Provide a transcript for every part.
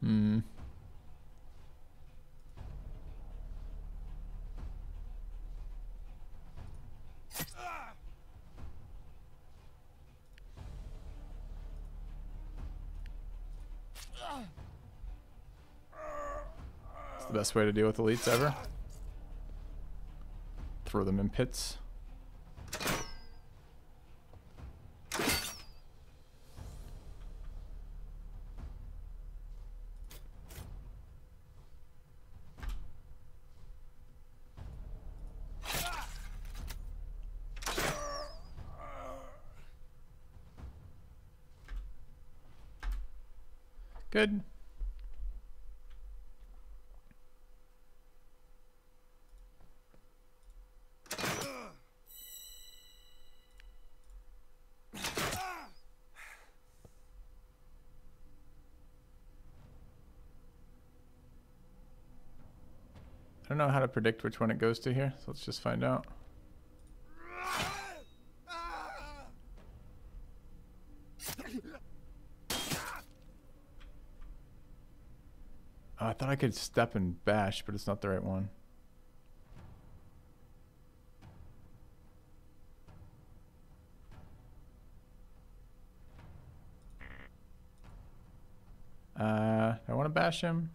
Hmm. It's the best way to deal with elites ever. Throw them in pits. Good. I don't know how to predict which one it goes to here, so let's just find out. Oh, I thought I could step and bash, but it's not the right one. I want to bash him.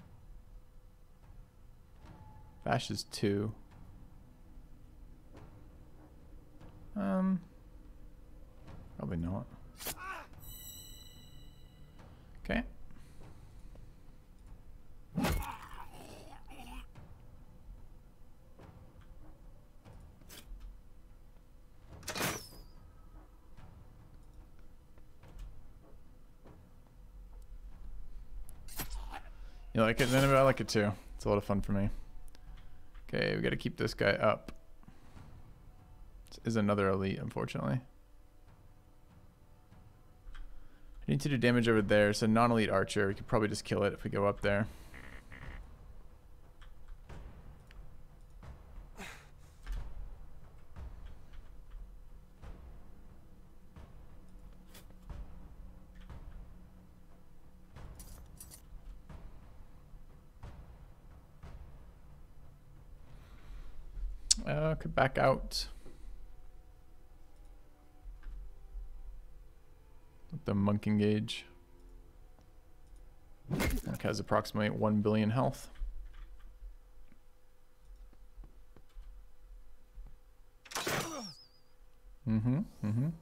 Bash is 2. Probably not. Okay. You like it, Nineveh? I like it too. It's a lot of fun for me. Okay, we got to keep this guy up. This is another elite, unfortunately. I need to do damage over there. It's a non-elite archer. We could probably just kill it if we go up there. Could back out. With the monk engage. Monk has approximately 1 billion health. Mm-hmm.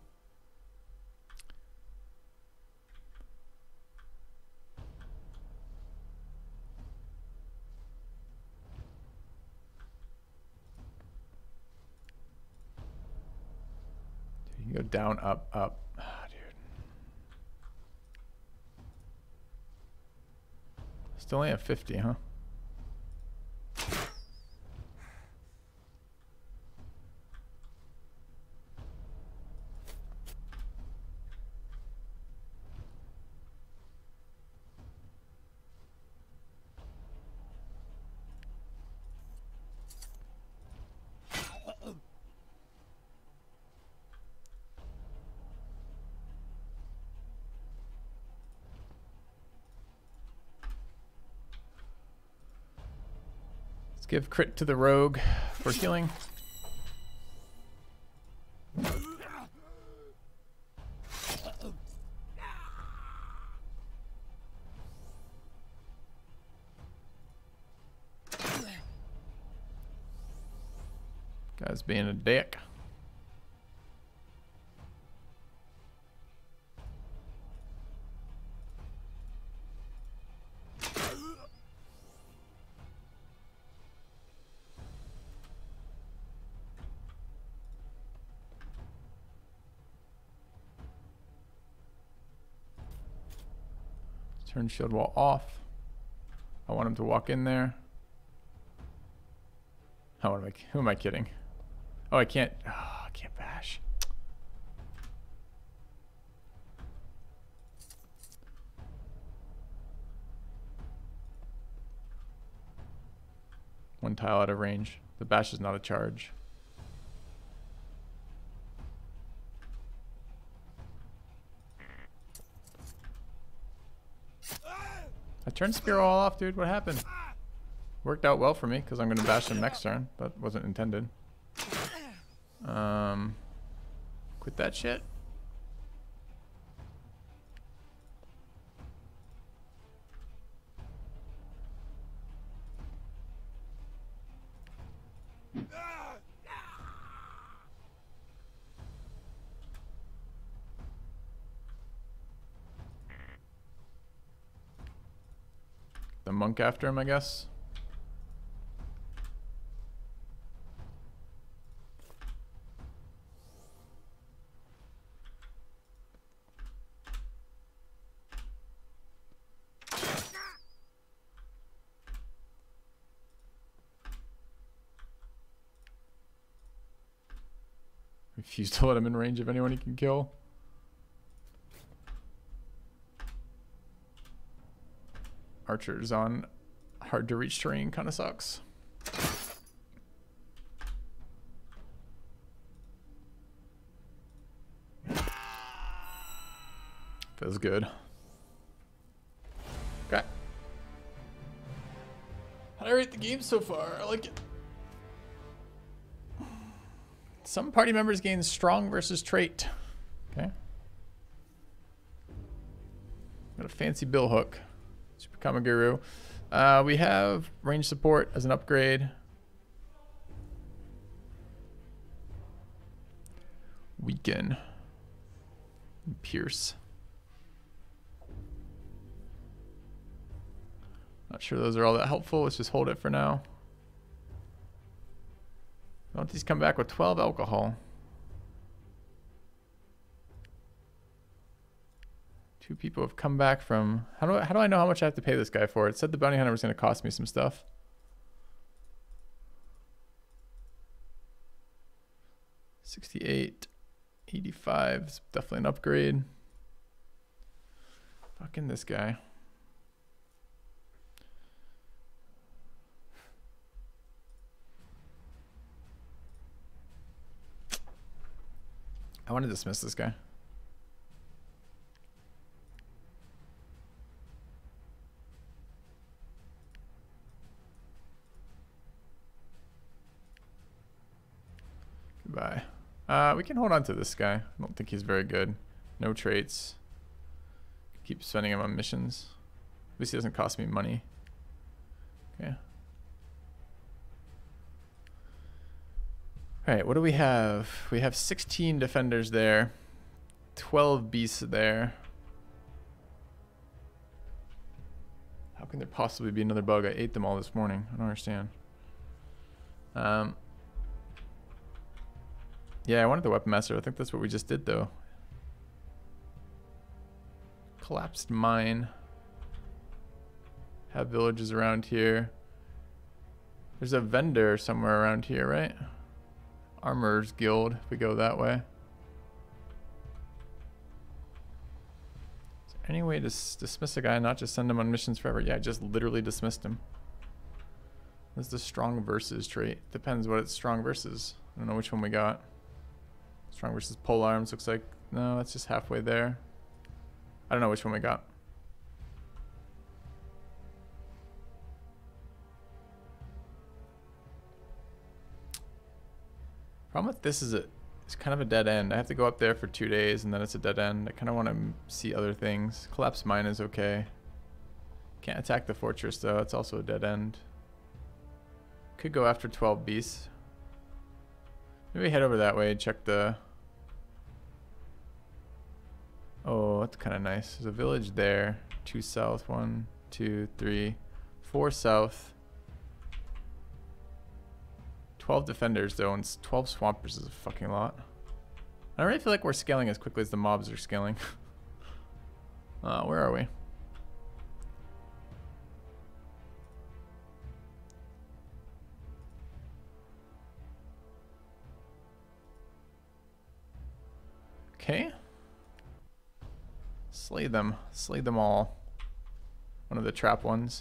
You go down, up, up. Oh, dude. Still only at 50, huh? Give crit to the rogue for healing. Guy's being a dick. Turn shield wall off. I want him to walk in there. Who am I kidding? Oh, I can't bash. One tile out of range. The bash is not a charge. I turned Spear all off, dude. What happened? Worked out well for me because I'm going to bash him next turn. That wasn't intended. Quit that shit. The monk after him, I guess. Refuse to let him in range of anyone he can kill. Archers on hard to reach terrain kind of sucks. Feels good. Okay. How do I rate the game so far? I like it. Some party members gain strong versus trait. Okay. Got a fancy bill hook. To become a guru. We have range support as an upgrade. Weaken. Pierce. Not sure those are all that helpful. Let's just hold it for now. Don't these come back with 12 alcohol? Two people have come back from... How do I know how much I have to pay this guy for? It said the bounty hunter was going to cost me some stuff. 68, 85 is definitely an upgrade. Fucking this guy. I want to dismiss this guy. Goodbye. We can hold on to this guy. I don't think he's very good. No traits. Keep spending him on missions. At least he doesn't cost me money. Okay. Alright, what do we have? We have 16 defenders there. 12 beasts there. How can there possibly be another bug? I ate them all this morning. I don't understand. Yeah, I wanted the weapon master. I think that's what we just did though. Collapsed mine. Have villages around here. There's a vendor somewhere around here, right? Armorer's Guild, if we go that way. Is there any way to dismiss a guy and not just send him on missions forever? Yeah, I just literally dismissed him. What's the strong versus trait? Depends what it's strong versus. I don't know which one we got. Strong versus pole arms looks like... No, that's just halfway there. I don't know which one we got. Problem with this is it's kind of a dead end. I have to go up there for 2 days and then it's a dead end. I kind of want to see other things. Collapse mine is okay. Can't attack the fortress though. It's also a dead end. Could go after 12 beasts. Maybe head over that way and check the... Oh, that's kind of nice. There's a village there. 2 south. 1, 2, 3, 4 south. 12 defenders though, and 12 swampers is a fucking lot. I don't really feel like we're scaling as quickly as the mobs are scaling. Where are we? Okay. Slay them. Slay them all. One of the trap ones.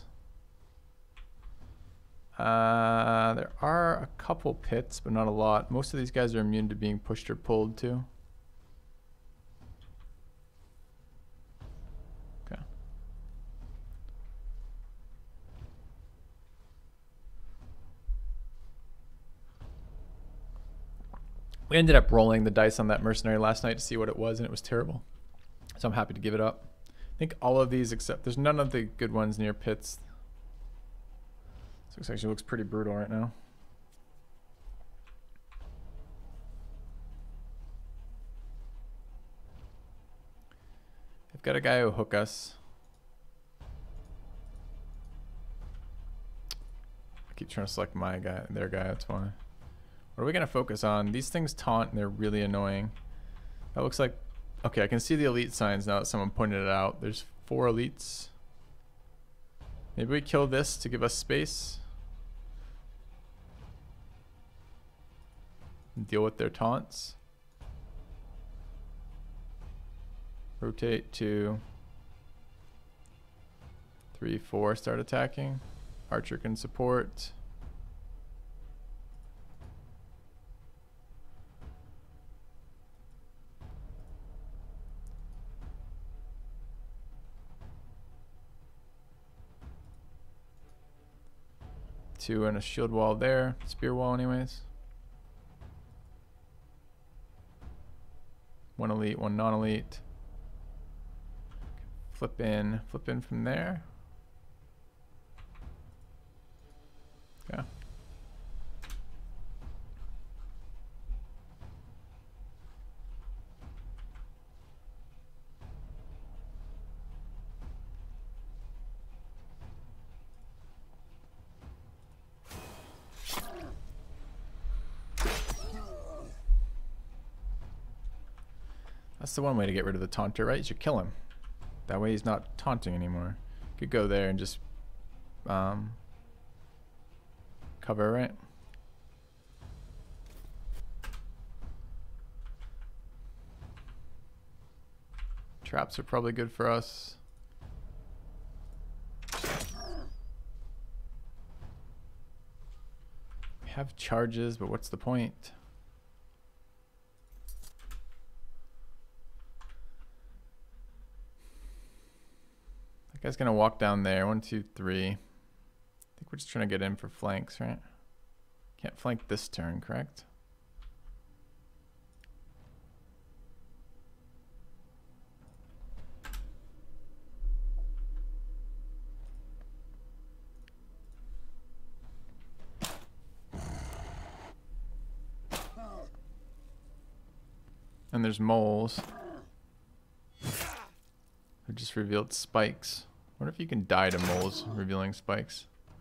There are a couple pits, but not a lot. Most of these guys are immune to being pushed or pulled too. Okay. We ended up rolling the dice on that mercenary last night to see what it was, and it was terrible. So I'm happy to give it up. I think all of these except there's none of the good ones near pits. So it actually looks pretty brutal right now. I've got a guy who'll hook us. I keep trying to select my guy, their guy, that's why. What are we gonna focus on? These things taunt and they're really annoying. That looks like, okay, I can see the elite signs now that someone pointed it out. There's 4 elites. Maybe we kill this to give us space. And deal with their taunts. Rotate 2, 3, 4, start attacking. Archer can support. Two and a shield wall there, spear wall anyways. 1 elite, 1 non-elite. Flip in from there. Okay. That's the one way to get rid of the taunter, right? You should kill him. That way he's not taunting anymore. Could go there and just cover, right? Traps are probably good for us. We have charges, but what's the point? That guy's gonna walk down there. 1, 2, 3. I think we're just trying to get in for flanks, right? Can't flank this turn, correct? And there's moles. Who just revealed spikes. What if you can die to moles revealing spikes?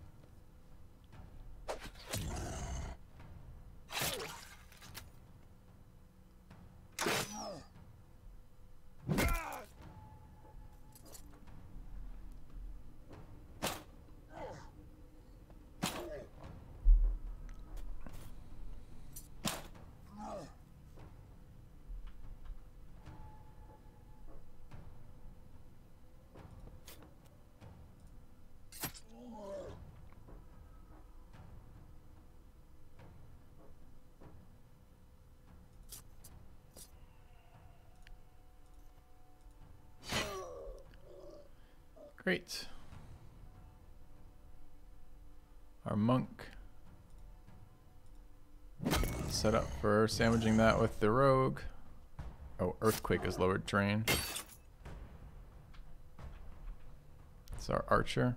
Great. Our monk. Set up for sandwiching that with the rogue. Oh, earthquake is lowered terrain. It's our archer.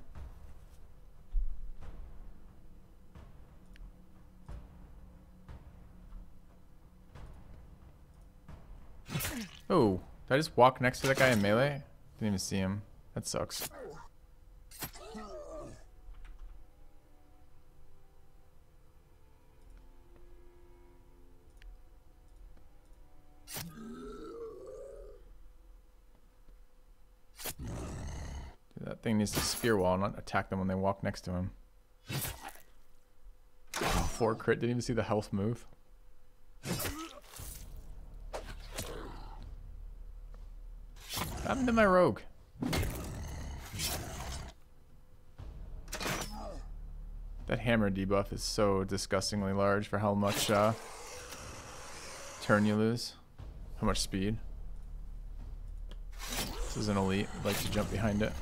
Oh, did I just walk next to that guy in melee? Didn't even see him. That sucks. That thing needs to spear wall, not attack them when they walk next to him. Oh, 4 crit, didn't even see the health move. What happened to my rogue? That hammer debuff is so disgustingly large for how much turn you lose. How much speed. This is an elite. I'd like to jump behind it.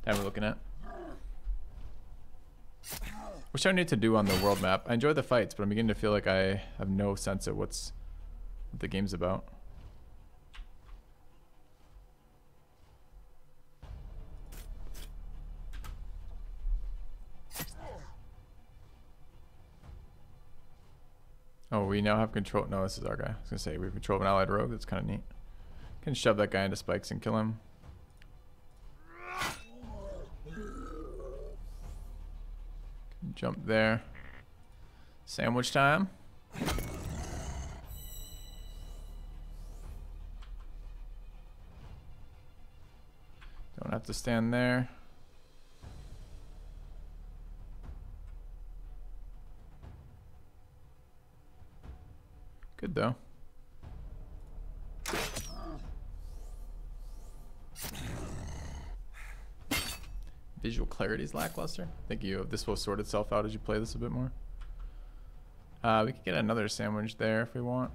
That we're looking at. Which I need to do on the world map. I enjoy the fights, but I'm beginning to feel like I have no sense of what the game's about. Oh, we now have control. No, this is our guy. I was gonna say we have control of an allied rogue. That's kind of neat. Can shove that guy into spikes and kill him. Can jump there. Sandwich time. Don't have to stand there. Good though. Visual clarity is lackluster. Thank you. This will sort itself out as you play this a bit more. We could get another sandwich there if we want.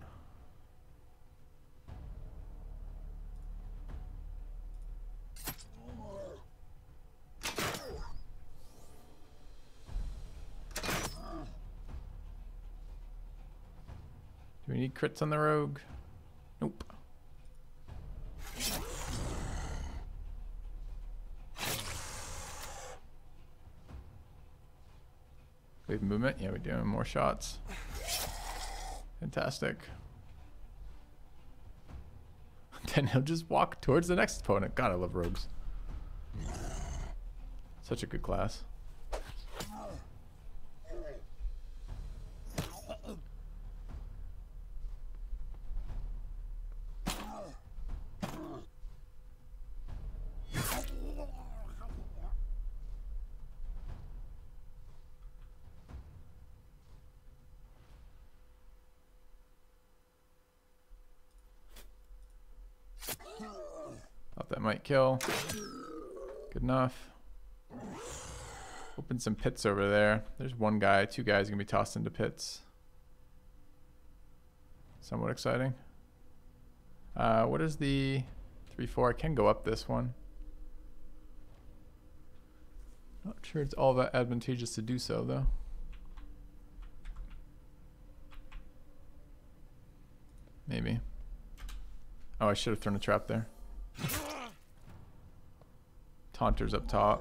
Do we need crits on the rogue? Nope. We have movement? Yeah, we're doing more shots. Fantastic. Then he'll just walk towards the next opponent. God, I love rogues. Such a good class. Thought that might kill. Good enough. Open some pits over there. There's one guy, two guys gonna be tossed into pits. Somewhat exciting. What is the 3-4? I can go up this one. Not sure it's all that advantageous to do so though. Maybe. Oh, I should have thrown a trap there. Taunter's up top.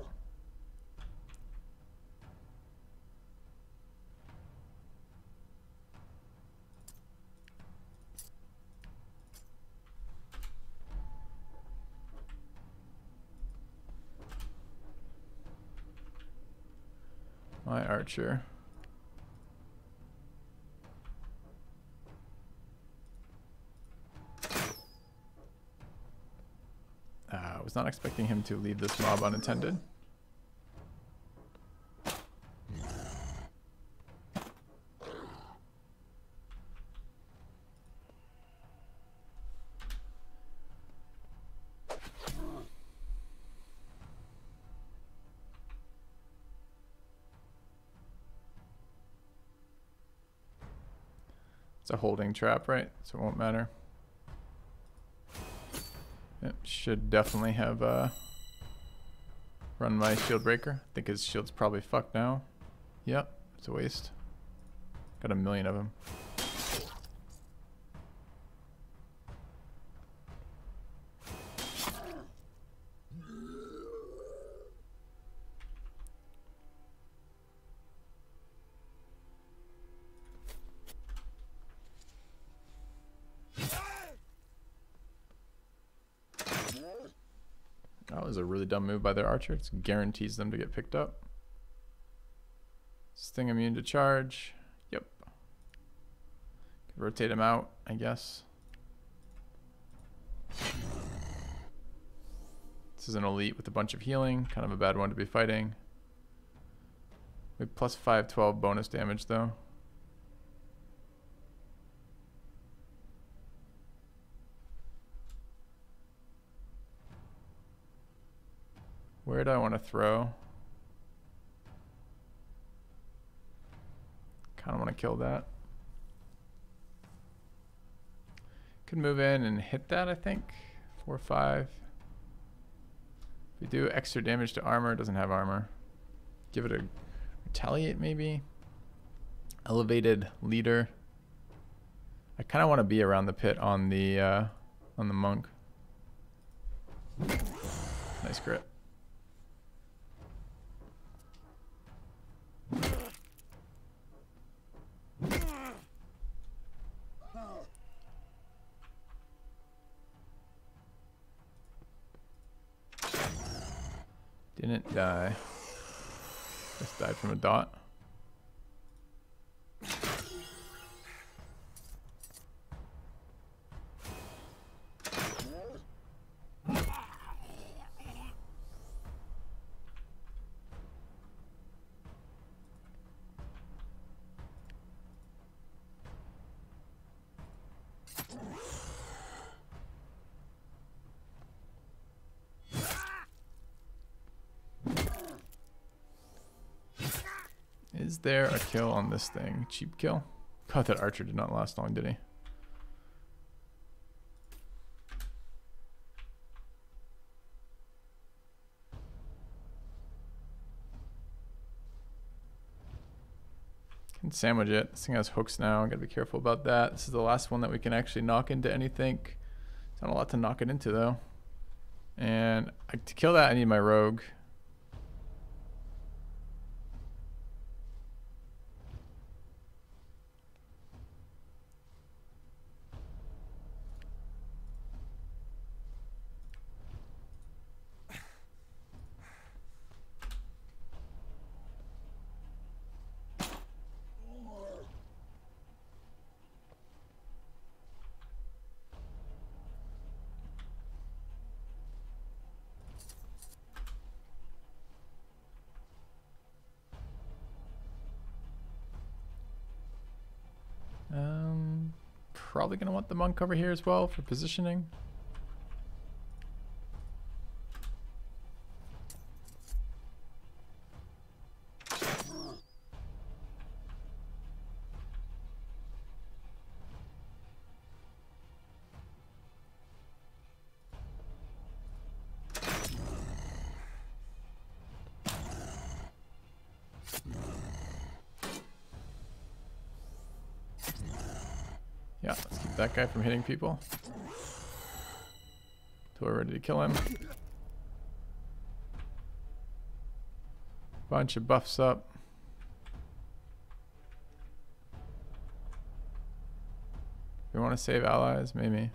My archer. I was not expecting him to leave this mob unattended. It's a holding trap, right? So it won't matter. Yep, should definitely have run my shield breaker. I think his shield's probably fucked now. Yep, it's a waste. Got a million of them. That was a really dumb move by their archer. It guarantees them to get picked up. Sting immune to charge. Yep. Could rotate him out, I guess. This is an elite with a bunch of healing. Kind of a bad one to be fighting. We have plus 512 bonus damage though. Where do I want to throw? Kind of want to kill that. Could move in and hit that, I think. 4 or 5. If we We do extra damage to armor. It doesn't have armor. Give it a retaliate maybe. Elevated leader. I kind of want to be around the pit on the monk. Nice crit. Didn't die. Just died from a dot. Is there a kill on this thing? Cheap kill? God, that archer did not last long, did he? Can sandwich it. This thing has hooks now. I gotta be careful about that. This is the last one that we can actually knock into anything. It's not a lot to knock it into though. And to kill that, I need my rogue. Probably gonna want the monk over here as well for positioning. Yeah, let's keep that guy from hitting people. Till we're ready to kill him. Bunch of buffs up. We want to save allies, maybe.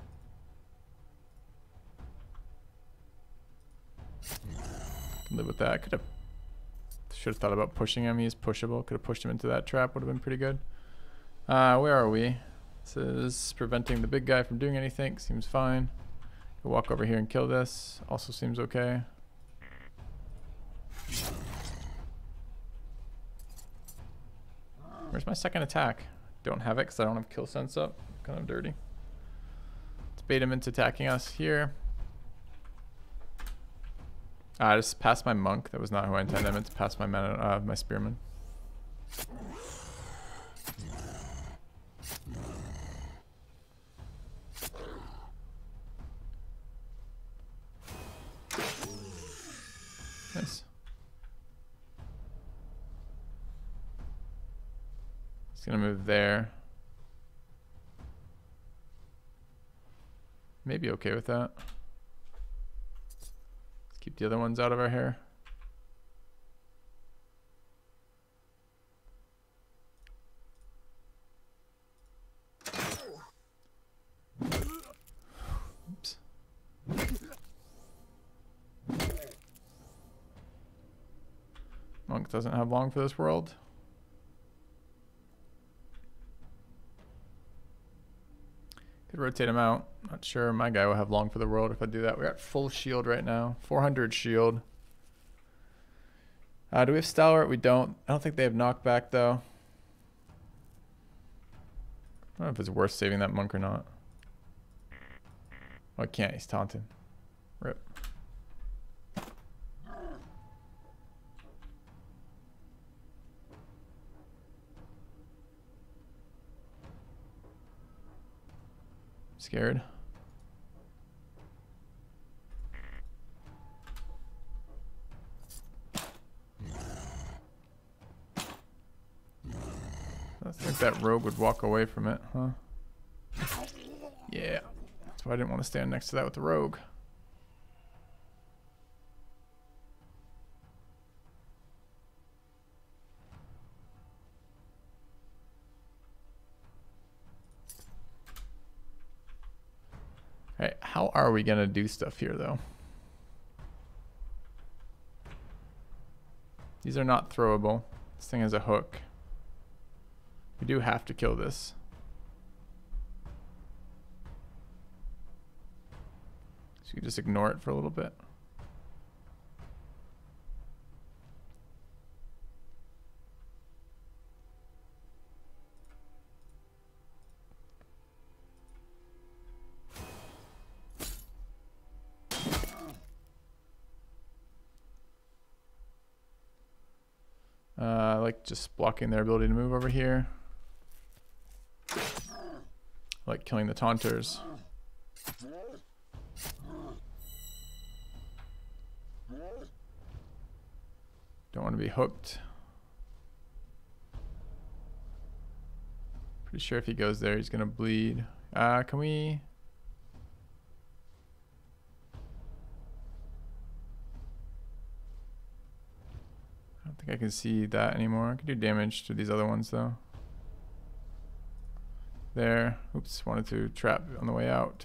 Can live with that. Should have thought about pushing him. He's pushable. Could have pushed him into that trap. Would have been pretty good. Where are we? This is preventing the big guy from doing anything. Seems fine. We'll walk over here and kill this. Also seems okay. Where's my second attack? Don't have it because I don't have kill sense up. Kind of dirty. Let's bait him into attacking us here. I just passed my monk. That was not who I intended. I meant to pass my my spearman. Nice. It's gonna move there. Maybe okay with that. Let's keep the other ones out of our hair. Oops. Monk doesn't have long for this world. Could rotate him out. Not sure my guy will have long for the world if I do that. We're at full shield right now. 400 shield. Do we have stalwart? We don't. I don't think they have knockback though. I don't know if it's worth saving that monk or not. Oh, I can't. He's taunting. Rip. Scared. I think that rogue would walk away from it, huh? Yeah. That's why I didn't want to stand next to that with the rogue. Alright, how are we gonna do stuff here though? These are not throwable. This thing has a hook. We do have to kill this. So you just ignore it for a little bit. I like just blocking their ability to move over here. I like killing the taunters. Don't want to be hooked. Pretty sure if he goes there, he's gonna bleed. Can we? I don't think I can see that anymore. I can do damage to these other ones though. There. Oops, wanted to trap on the way out.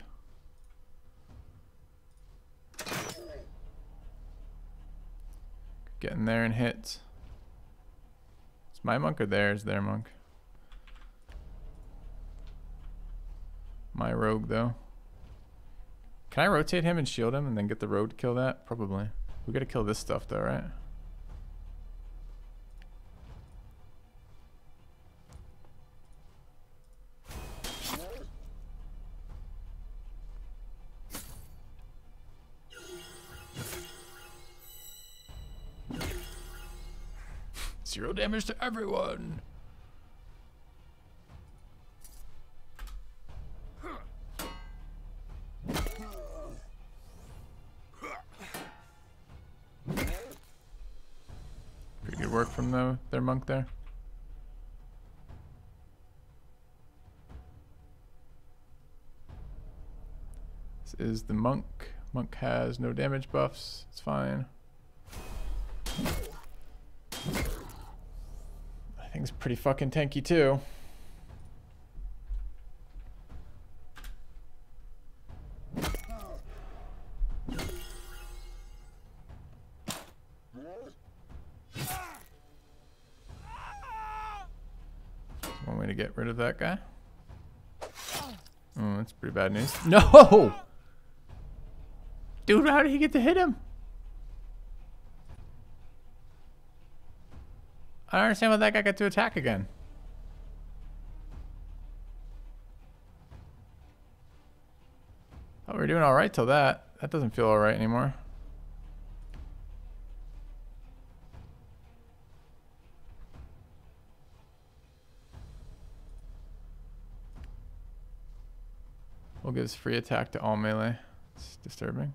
Get in there and hit. Is my monk or theirs? Their monk. My rogue though. Can I rotate him and shield him and then get the rogue to kill that? Probably. We gotta kill this stuff though, right? Zero damage to everyone. Pretty good work from their monk there. This is the monk. Monk has no damage buffs. It's fine. I think it's pretty fucking tanky too. One way to get rid of that guy. Oh, that's pretty bad news. No! Dude, how did he get to hit him? I don't understand why that guy got to attack again. Oh, we were doing alright till that. That doesn't feel alright anymore. We'll give free attack to all melee. It's disturbing.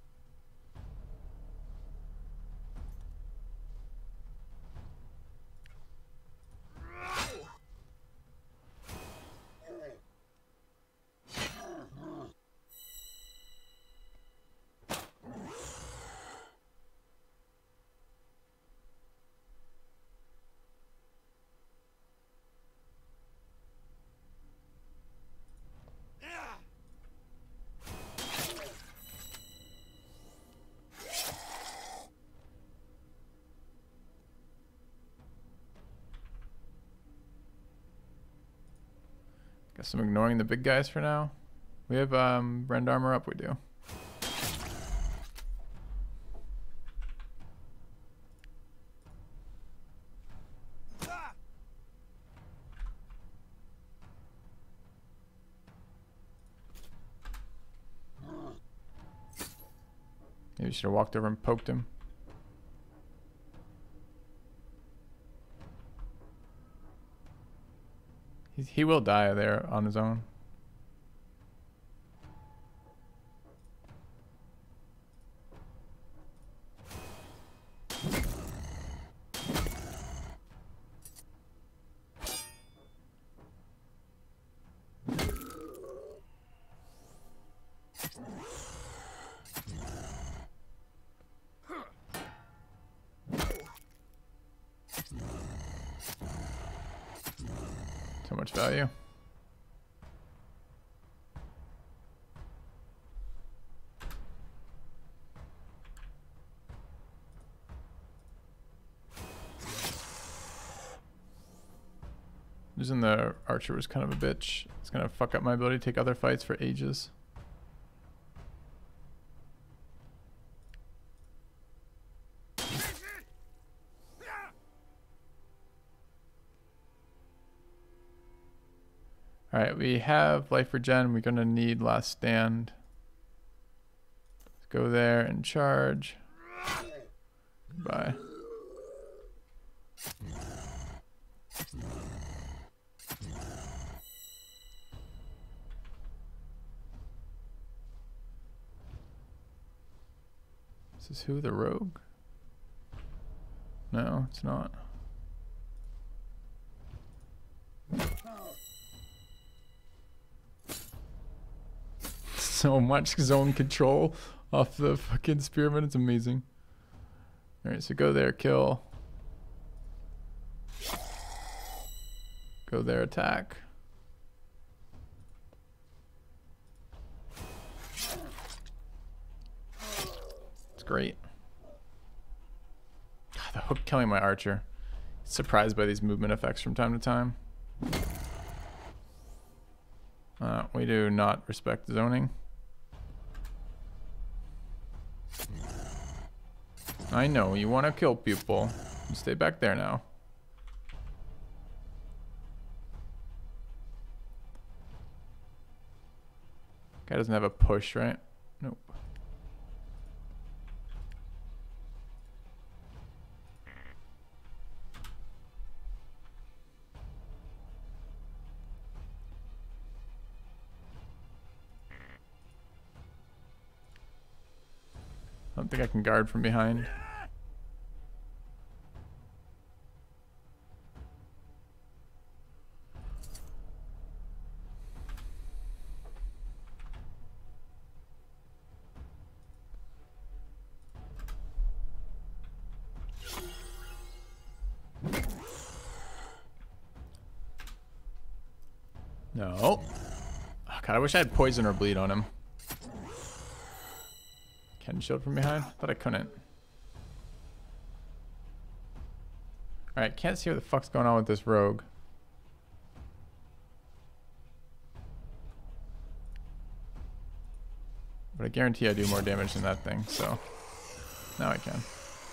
Guess I'm ignoring the big guys for now. We have Rend armor up, we do. Maybe we should have walked over and poked him. He will die there on his own. much value. Losing the archer was kind of a bitch. It's gonna fuck up my ability to take other fights for ages. Alright, we have life regen. We're gonna need last stand. Let's go there and charge. Goodbye. This is who? The rogue? No, it's not. So much zone control off the fucking spearman. It's amazing. Alright, so go there, kill. Go there, attack. It's great. God, the hook killing my archer. Surprised by these movement effects from time to time. We do not respect zoning. I know, you want to kill people. You stay back there now. Guy doesn't have a push, right? Nope. I don't think I can guard from behind. No. Oh, God, I wish I had poison or bleed on him. Can shield from behind? Thought I couldn't. Alright, can't see what the fuck's going on with this rogue. But I guarantee I do more damage than that thing, so now I can.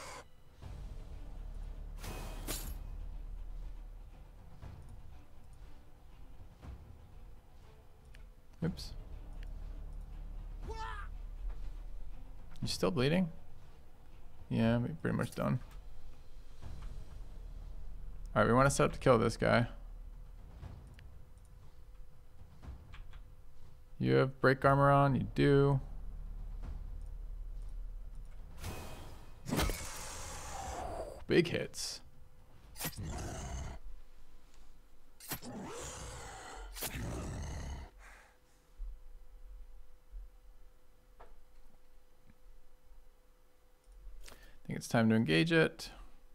Oops. You still bleeding? Yeah, we're pretty much done. Alright, we want to set up to kill this guy. You have break armor on? You do. Big hits. I think it's time to engage it.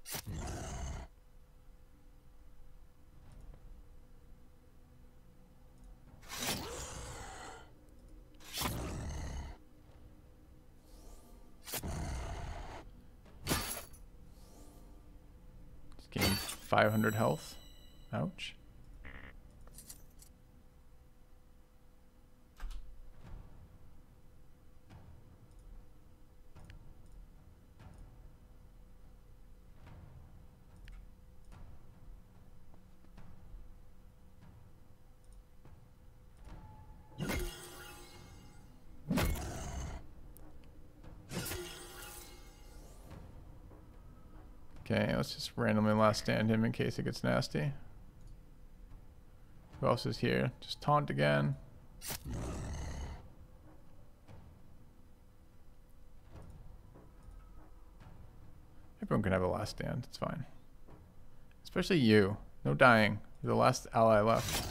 Just gained 500 health. Ouch. Okay, let's just randomly last stand him in case it gets nasty. Who else is here? Just taunt again. Everyone can have a last stand, it's fine. Especially you. No dying. You're the last ally left.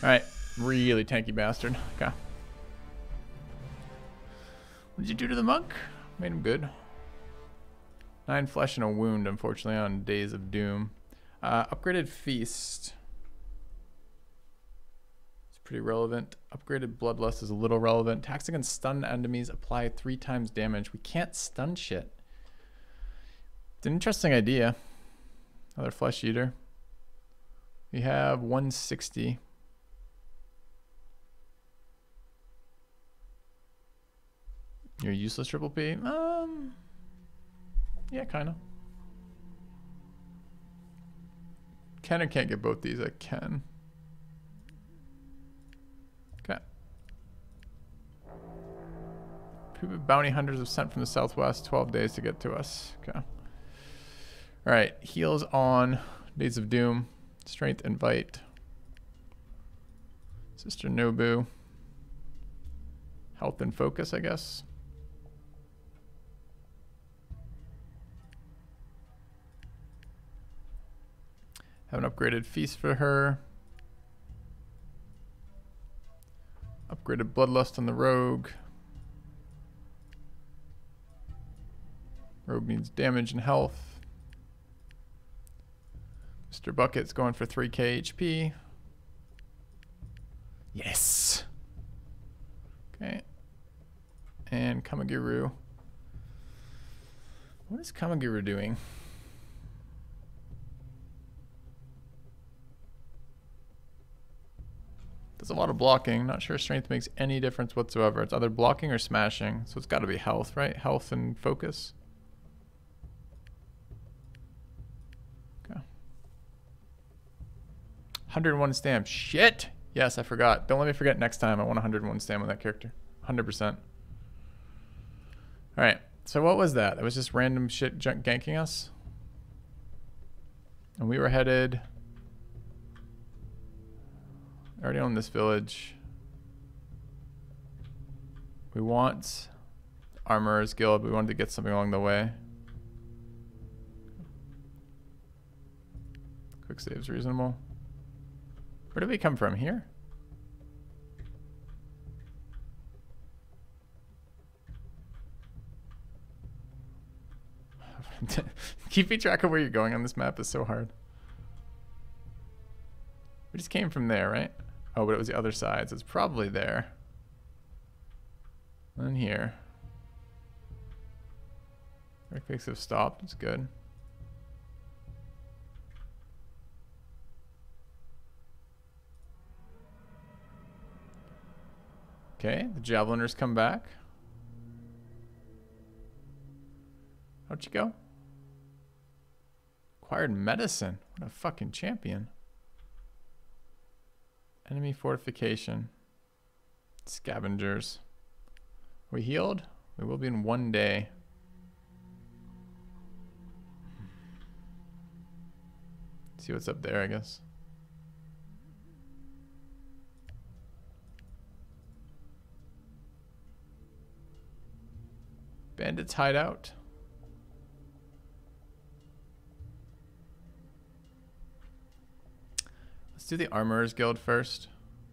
Alright. Really tanky bastard. Okay. What did you do to the monk? Made him good. 9 flesh and a wound, unfortunately, on Days of Doom. Upgraded Feast. It's pretty relevant. Upgraded Bloodlust is a little relevant. Attacks against stunned enemies apply 3 times damage. We can't stun shit. It's an interesting idea. Another Flesh Eater. We have 160. You're useless, Triple P? Yeah, kind of. Can or can't get both these? I can. Okay. Bounty hunters have sent from the southwest. 12 days to get to us. Okay. All right. Heals on Days of Doom. Strength Invite. Sister Nobu. Health and Focus, I guess. Have an upgraded Feast for her. Upgraded Bloodlust on the Rogue. Rogue needs damage and health. Mr. Bucket's going for 3k HP. Yes! Okay. And Kamaguru. What is Kamaguru doing? Does a lot of blocking. Not sure strength makes any difference whatsoever. It's either blocking or smashing. So it's got to be health, right? Health and focus. Okay. 101 stamp. Shit! Yes, I forgot. Don't let me forget next time. I want 101 stamp on that character. 100%. Alright. So what was that? It was just random shit ganking us? And we were headed... Already on this village. We want Armorer's Guild. We wanted to get something along the way. Quick save's reasonable. Where did we come from? Here? Keeping track of where you're going on this map is so hard. We just came from there, right? Oh, but it was the other side, so it's probably there. And here. Earthquakes have stopped. It's good. Okay, the Javeliners come back. How'd you go? Acquired medicine. What a fucking champion. Enemy fortification. Scavengers. Are we healed? We will be in 1 day. See what's up there, I guess. Bandits hideout. Let's do the Armorer's Guild first.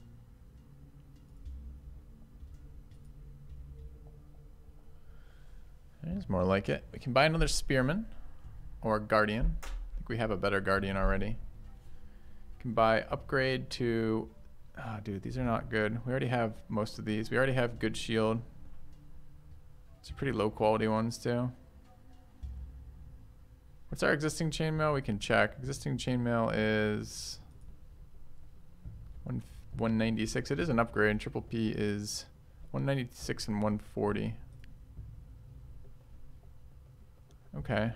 There's more like it. We can buy another Spearman or Guardian. I think we have a better Guardian already. We can buy upgrade to... Ah, oh, dude, these are not good. We already have most of these. We already have good shield. It's pretty low quality ones too. What's our existing chainmail? We can check. Existing chainmail is 196. It is an upgrade. Triple P is 196 and 140. Okay.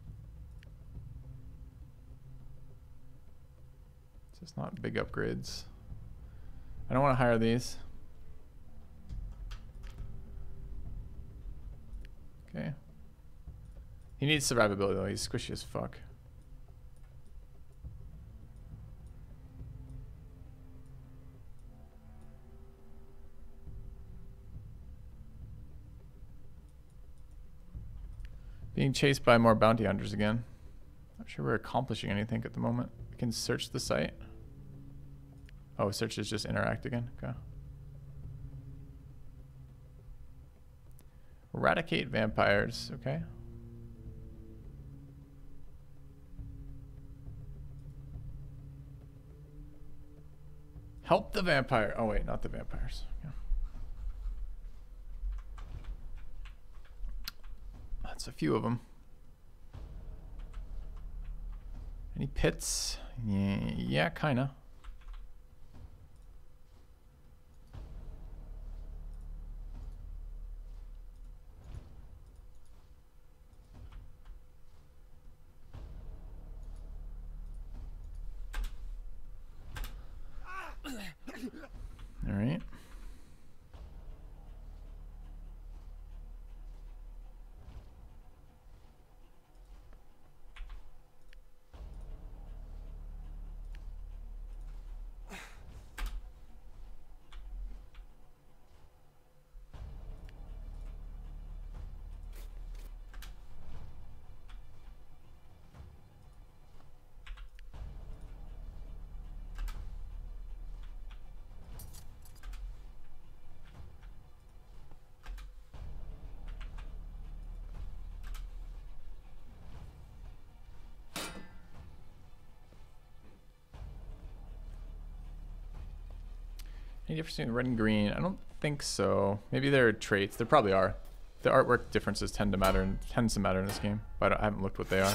It's just not big upgrades. I don't want to hire these. Okay. He needs survivability though. He's squishy as fuck. Being chased by more bounty hunters again. Not sure we're accomplishing anything at the moment. We can search the site. Oh, searches just interact again. Okay. Eradicate vampires. Okay. Help the vampire. Oh wait, not the vampires. Yeah. That's a few of them. Any pits? Yeah, kinda. All right. Any difference between red and green? I don't think so. Maybe there are traits. There probably are. The artwork differences tends to matter in this game, but I haven't looked what they are.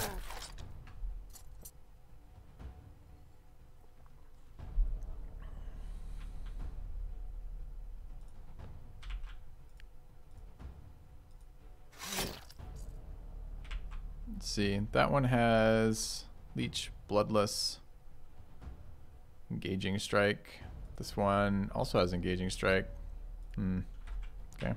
Let's see. That one has Leech, Bloodless, Engaging Strike. This one also has Engaging Strike. Okay.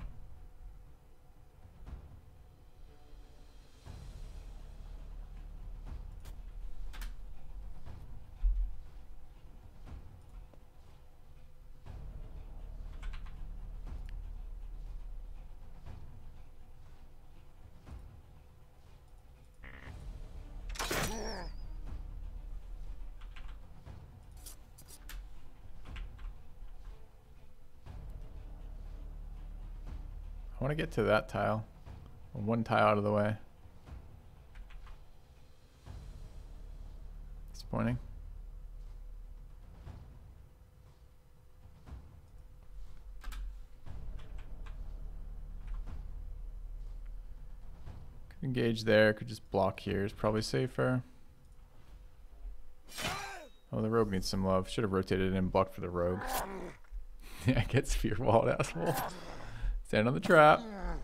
I want to get to that tile. One tile out of the way. Disappointing. Could engage there, could just block here is probably safer. Oh, the rogue needs some love. Should have rotated and blocked for the rogue. Yeah, get spear walled, asshole. Stand on the trap.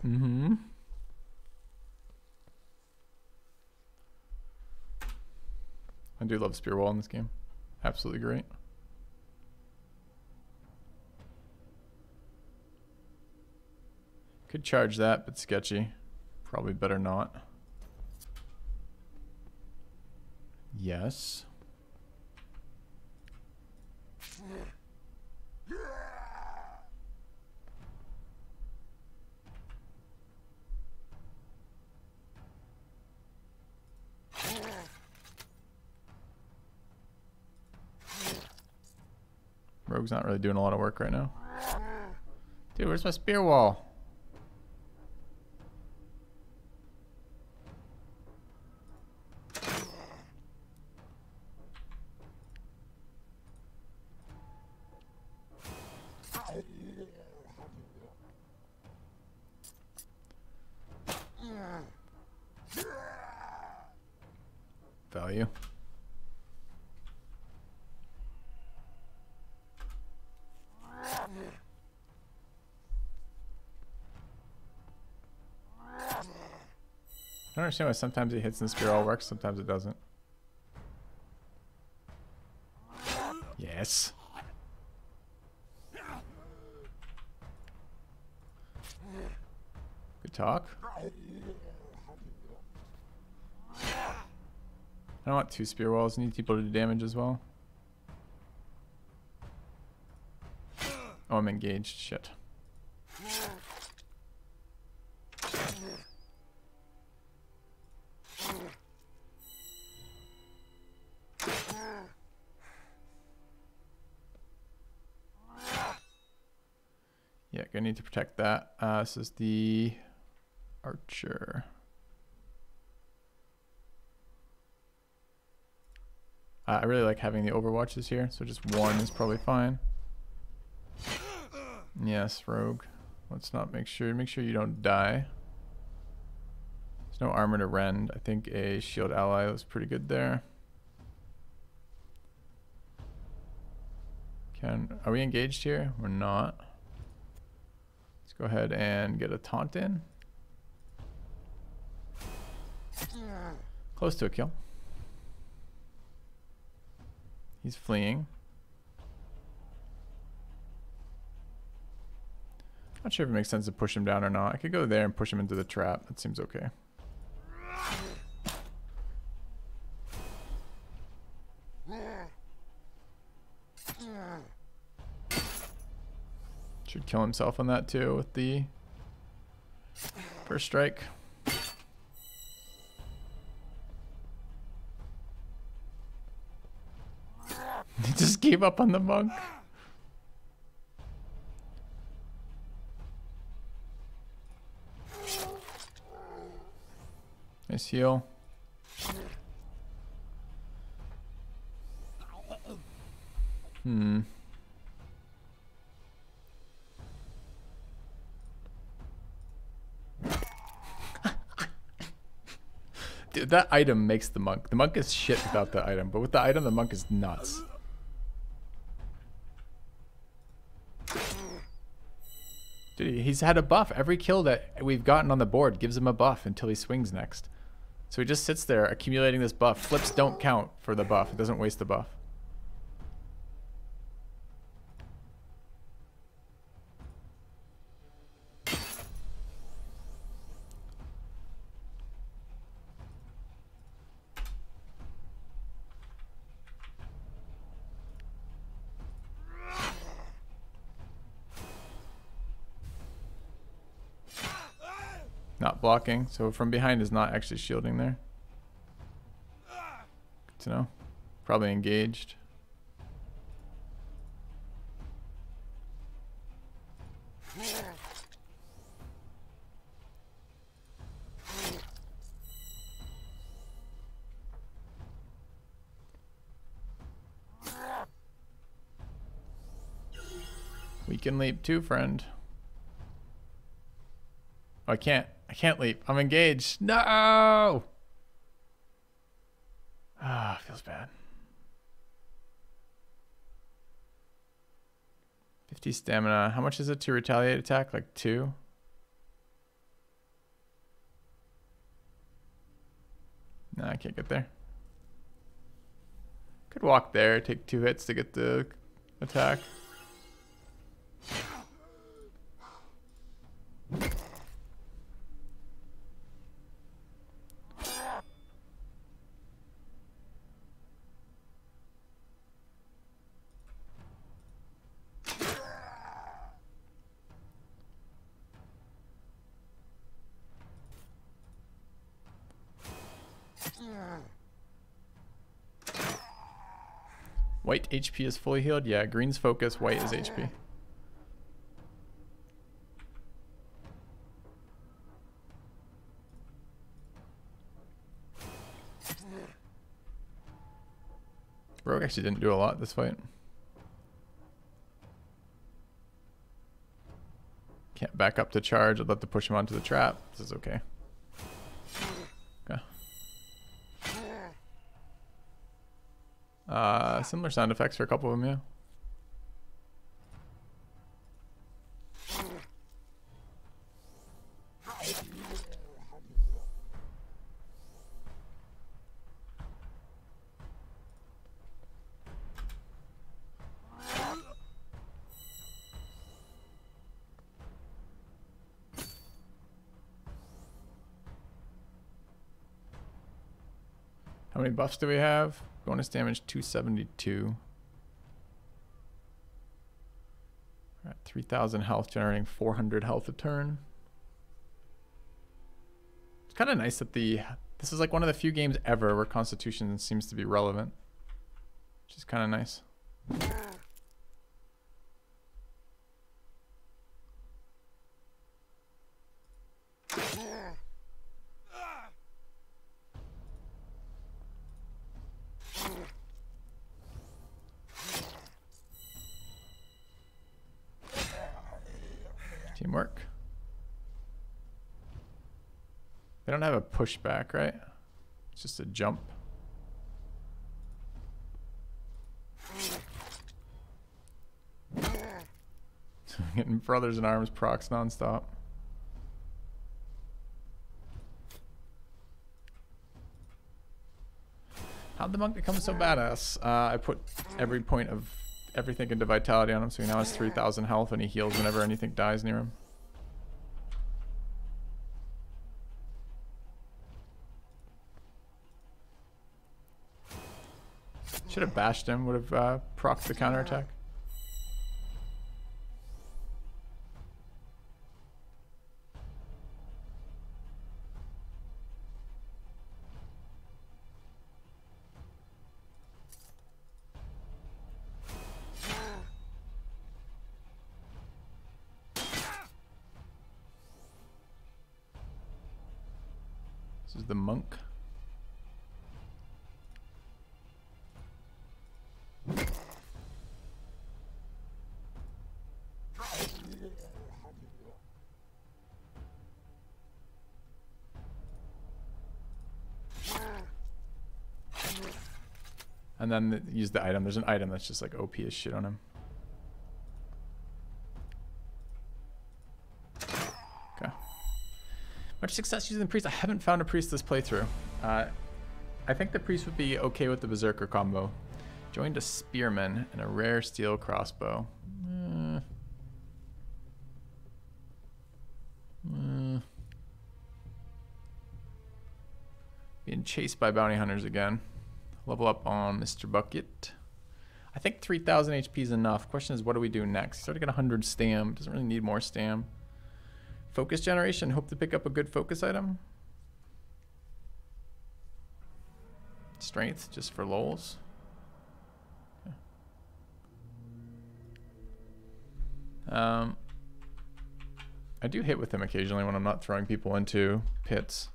I do love spear wall in this game. Absolutely great. Could charge that, but sketchy. Probably better not. Yes. Rogue's not really doing a lot of work right now. Dude, where's my spear wall? Value. I don't understand why sometimes it hits and spear all works, sometimes it doesn't. Yes. Good talk. I don't want 2 spear walls. I need people to do damage as well. Oh, I'm engaged. Shit. Check, I need to protect that. This is the archer. I really like having the overwatches here, so just one is probably fine. Yes, rogue. Let's not make sure you don't die. There's no armor to rend. I think a shield ally was pretty good there. Are we engaged here? We're not. Let's go ahead and get a taunt in. Close to a kill. He's fleeing. Not sure if it makes sense to push him down or not. I could go there and push him into the trap. That seems okay. Should kill himself on that too with the first strike. Just gave up on the monk. Nice heal. Dude, that item makes the monk. The monk is shit without the item, but with the item, the monk is nuts. Dude, he's had a buff. Every kill that we've gotten on the board gives him a buff until he swings next. So he just sits there accumulating this buff. Flips don't count for the buff. It doesn't waste the buff. Not blocking, so from behind is not actually shielding there. Good to know. Probably engaged. We can leap too, friend. Oh, I can't leap. I'm engaged. No! Ah, feels bad. 50 stamina. How much is it to retaliate attack? Like 2? Nah, I can't get there. Could walk there, take 2 hits to get the attack. White HP is fully healed. Yeah, green's focus, white is HP. Rogue actually didn't do a lot this fight. Can't back up to charge. I'd love to push him onto the trap. This is okay. Okay. Similar sound effects for a couple of them, yeah. How many buffs do we have? Bonus damage 272. We're at 3,000 health, generating 400 health a turn. It's kind of nice that this is like one of the few games ever where Constitution seems to be relevant, which is kind of nice. Teamwork. They don't have a pushback, right? It's just a jump. Getting Brothers in Arms procs nonstop. How'd the monk become so badass? I put every point of everything into vitality on him, so he now has 3,000 health and he heals whenever anything dies near him. Should have bashed him, would have procced the counterattack. This is the monk. And then use the item. There's an item that's just like OP as shit on him. Okay. Much success using the priest. I haven't found a priest this playthrough. I think the priest would be okay with the berserker combo. Joined a spearman and a rare steel crossbow. Being chased by bounty hunters again. Level up on Mr. Bucket. I think 3,000 HP is enough. Question is, what do we do next? Start to get 100 stam. Doesn't really need more stam. Focus generation. Hope to pick up a good focus item. Strength, just for lols. Okay. I do hit with him occasionally when I'm not throwing people into pits.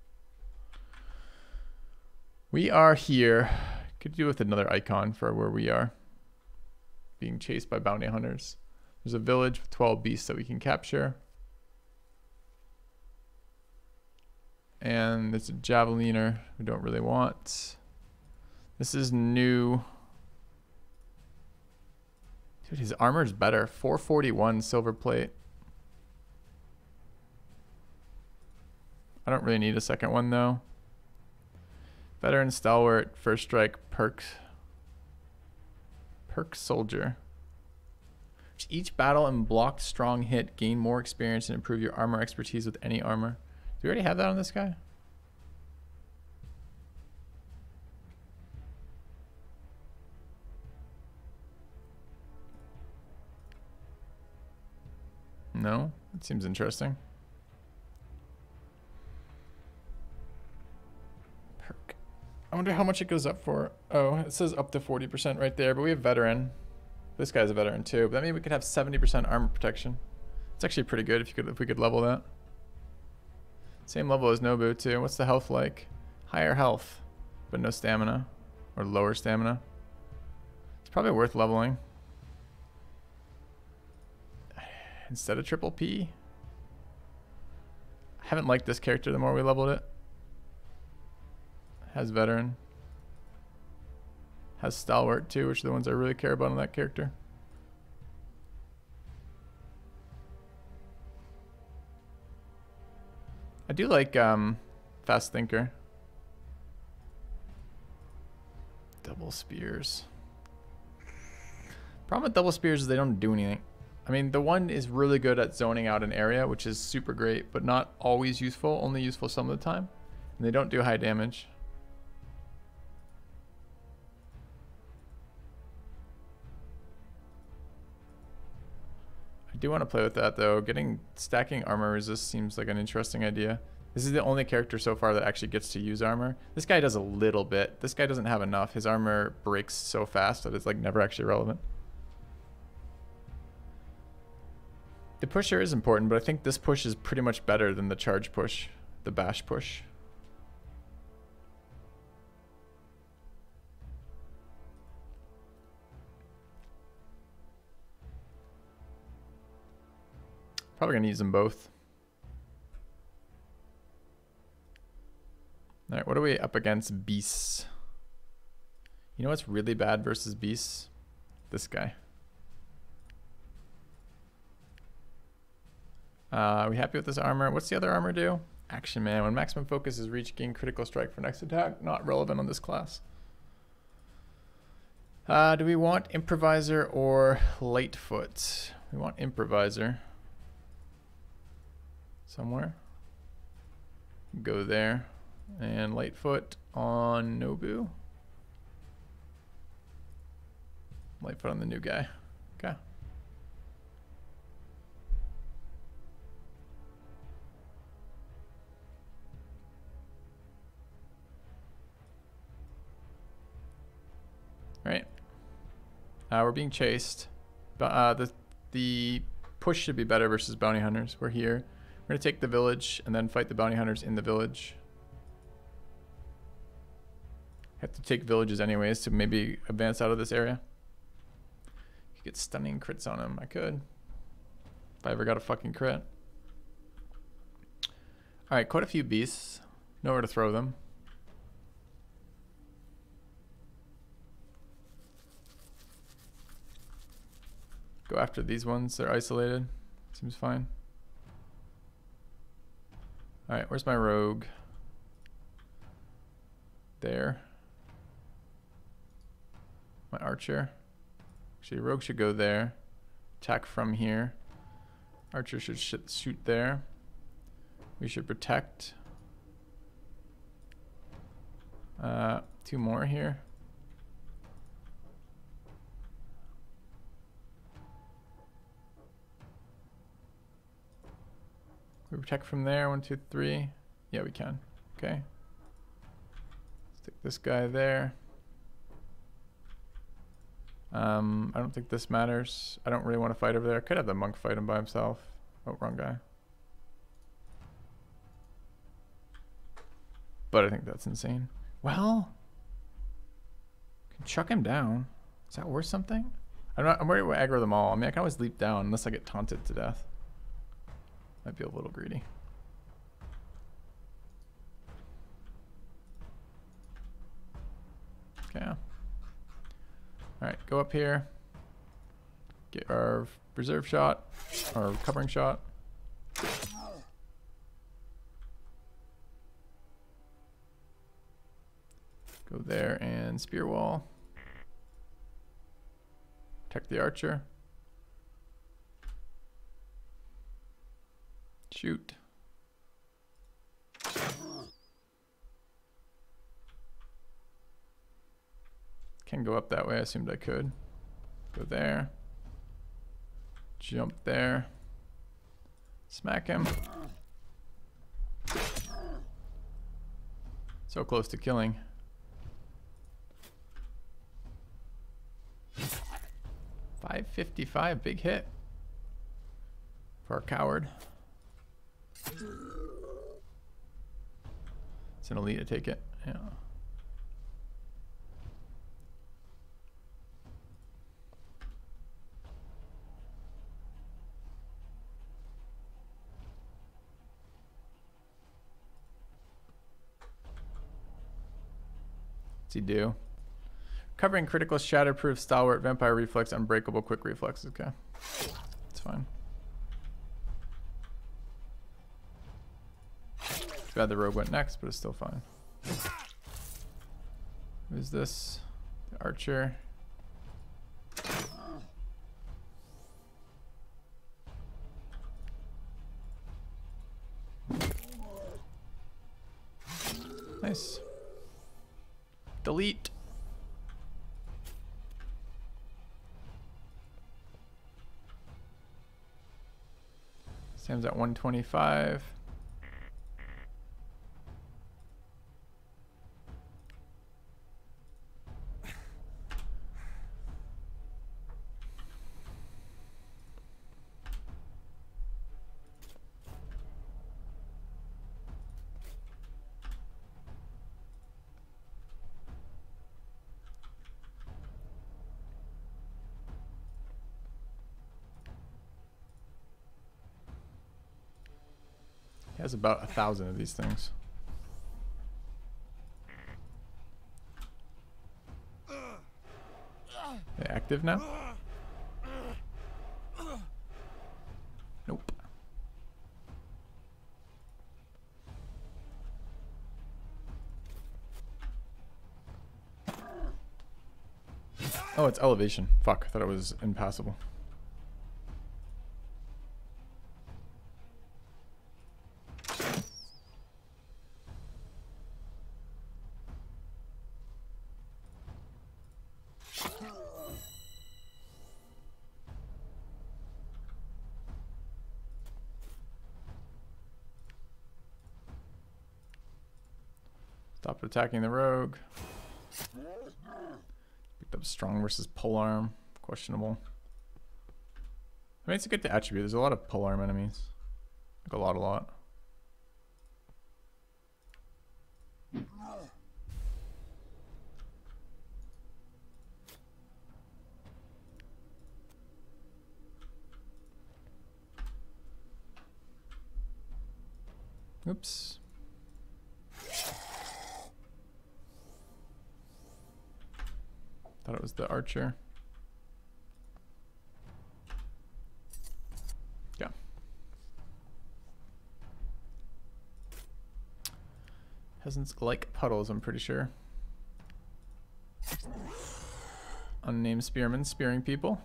We are here. Could do with another icon for where we are. Being chased by bounty hunters. There's a village with 12 beasts that we can capture. And there's a javeliner we don't really want. This is new. Dude, his armor's better. 441 silver plate. I don't really need a second one though. Veteran, stalwart, first strike, perk soldier. Each battle and blocked strong hit gain more experience and improve your armor expertise with any armor. Do we already have that on this guy? No? That seems interesting. Perk. I wonder how much it goes up for. Oh, it says up to 40% right there, but we have veteran. This guy's a veteran too, but that means we could have 70% armor protection. It's actually pretty good if we could level that. Same level as Nobu too. What's the health like? Higher health, but no stamina, or lower stamina. It's probably worth leveling. Instead of triple P. I haven't liked this character the more we leveled it. Has veteran. Has stalwart too, which are the ones I really care about on that character. I do like fast thinker. Double spears. Problem with double spears is they don't do anything. I mean, the one is really good at zoning out an area, which is super great, but not always useful, only useful some of the time. And they don't do high damage. I do want to play with that though. Stacking armor resist seems like an interesting idea. This is the only character so far that actually gets to use armor. This guy does a little bit. This guy doesn't have enough. His armor breaks so fast that it's like never actually relevant. The pusher is important, but I think this push is pretty much better than the charge push, the bash push. Probably gonna use them both. All right, what are we up against? Beasts. You know what's really bad versus beasts? This guy. Are we happy with this armor? What's the other armor do? Action Man. When maximum focus is reached, gain critical strike for next attack. Not relevant on this class. Do we want Improviser or Lightfoot? We want Improviser. Somewhere. Go there. And Lightfoot on Nobu. Lightfoot on the new guy. Okay. Right. We're being chased. But the push should be better versus bounty hunters. We're here. We're gonna take the village and then fight the bounty hunters in the village. Have to take villages anyways to maybe advance out of this area. You get stunning crits on him. I could. If I ever got a fucking crit. Alright, quite a few beasts. Nowhere to throw them. Go after these ones. They're isolated. Seems fine. Alright, where's my rogue? There. My archer. Actually, rogue should go there. Attack from here. Archer should shoot there. We should protect. 2 more here. We protect from there. 1, 2, 3. Yeah, we can. Okay. Stick this guy there. I don't think this matters. I don't really want to fight over there. I could have the monk fight him by himself. Oh, wrong guy. But I think that's insane. Well, can chuck him down. Is that worth something? I'm worried we'll aggro them all. I mean, I can always leap down unless I get taunted to death. Might be a little greedy. Okay. Alright, go up here. Get our reserve shot. Our covering shot. Go there and spear wall. Protect the archer. Shoot. Can go up that way. I assumed I could. Go there. Jump there. Smack him. So close to killing. $555, big hit for our coward. It's an elite to take it. Yeah. What's he do? Covering critical, shatterproof, stalwart, vampire reflex, unbreakable, quick reflex. Okay. It's fine. Too bad the rogue went next, but it's still fine. Who's this? The archer. Nice. Delete. Sam's at 125. He has about 1,000 of these things. They active now? Nope. Oh, it's elevation. Fuck, I thought it was impassable. Stopped attacking the rogue. Picked up strong versus polearm. Questionable. I mean, it's a good attribute. There's a lot of polearm enemies. Like a lot. Oops. Thought it was the archer. Yeah. Peasants like puddles, I'm pretty sure. Unnamed spearmen spearing people.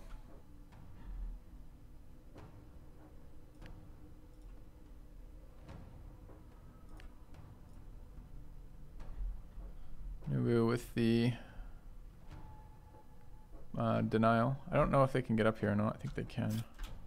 Nubu with the denial. I don't know if they can get up here or not. I think they can.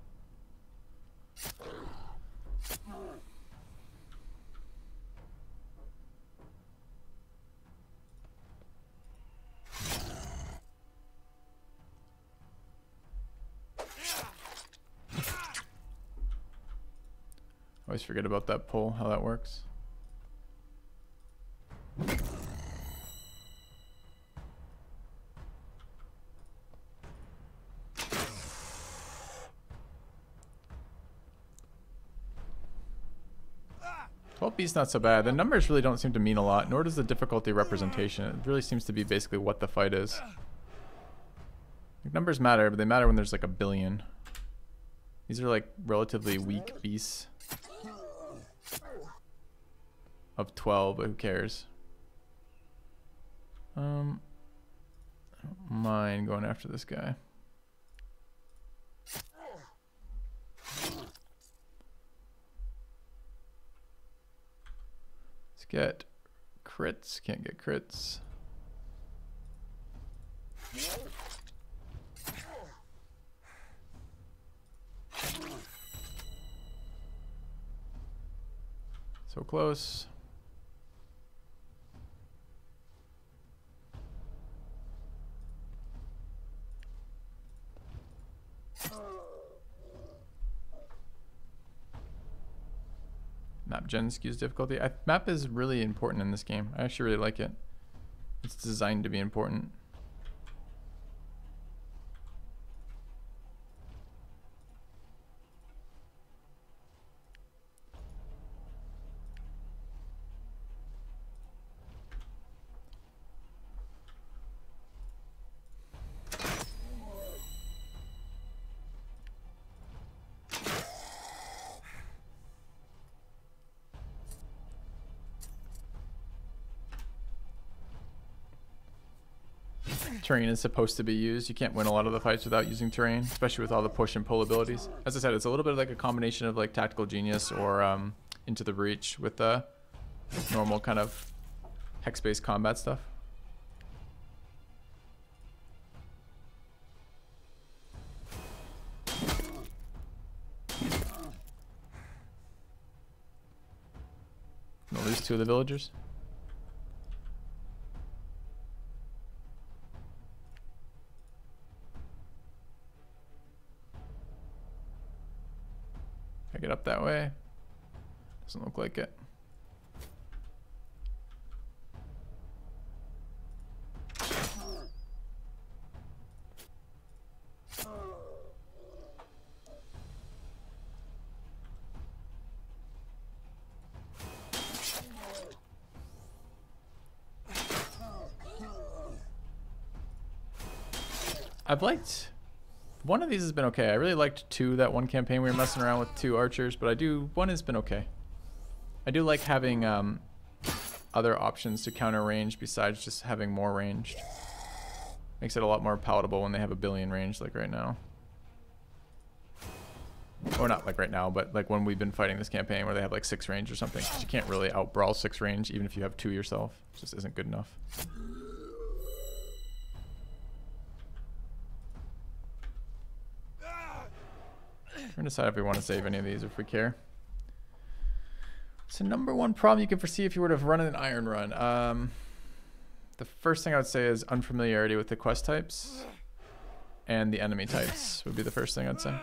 Always forget about that pull, how that works. Beast's not so bad. The numbers really don't seem to mean a lot, nor does the difficulty representation. It really seems to be basically what the fight is. Like, numbers matter, but they matter when there's like a billion. These are like relatively weak beasts. Of 12, but who cares? I don't mind going after this guy. Get crits, can't get crits. So close. Map gen skews difficulty. Map is really important in this game. I actually really like it. It's designed to be important. Terrain is supposed to be used. You can't win a lot of the fights without using terrain, especially with all the push and pull abilities. As I said, it's a little bit like a combination of like Tactical Genius or Into the Breach with the normal kind of hex-based combat stuff. We'll lose 2 of the villagers. Get up that way. Doesn't look like it. I've liked... One of these has been okay. I really liked 2, that one campaign we were messing around with 2 archers, but one has been okay. I do like having other options to counter range besides just having more ranged. Makes it a lot more palatable when they have a billion range like right now. Or not like right now, but like when we've been fighting this campaign where they have like 6 range or something. 'Cause you can't really out-brawl 6 range even if you have 2 yourself. It just isn't good enough. We're gonna decide if we want to save any of these or if we care. So number 1 problem you can foresee if you were to run an iron run. The first thing I would say is unfamiliarity with the quest types and the enemy types would be the first thing I'd say.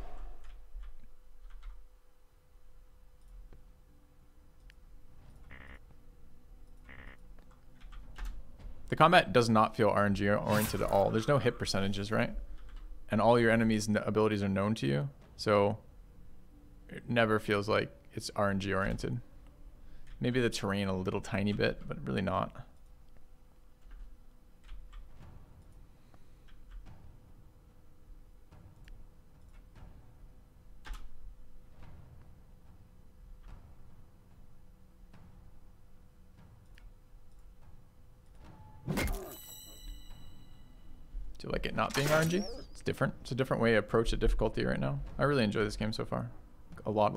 The combat does not feel RNG oriented at all. There's no hit percentages, right? And all your enemies' abilities are known to you. So it never feels like it's RNG oriented. Maybe the terrain a little tiny bit, but really not. Do you like it not being RNG? It's different. It's a different way to approach the difficulty right now. I really enjoy this game so far. A lot.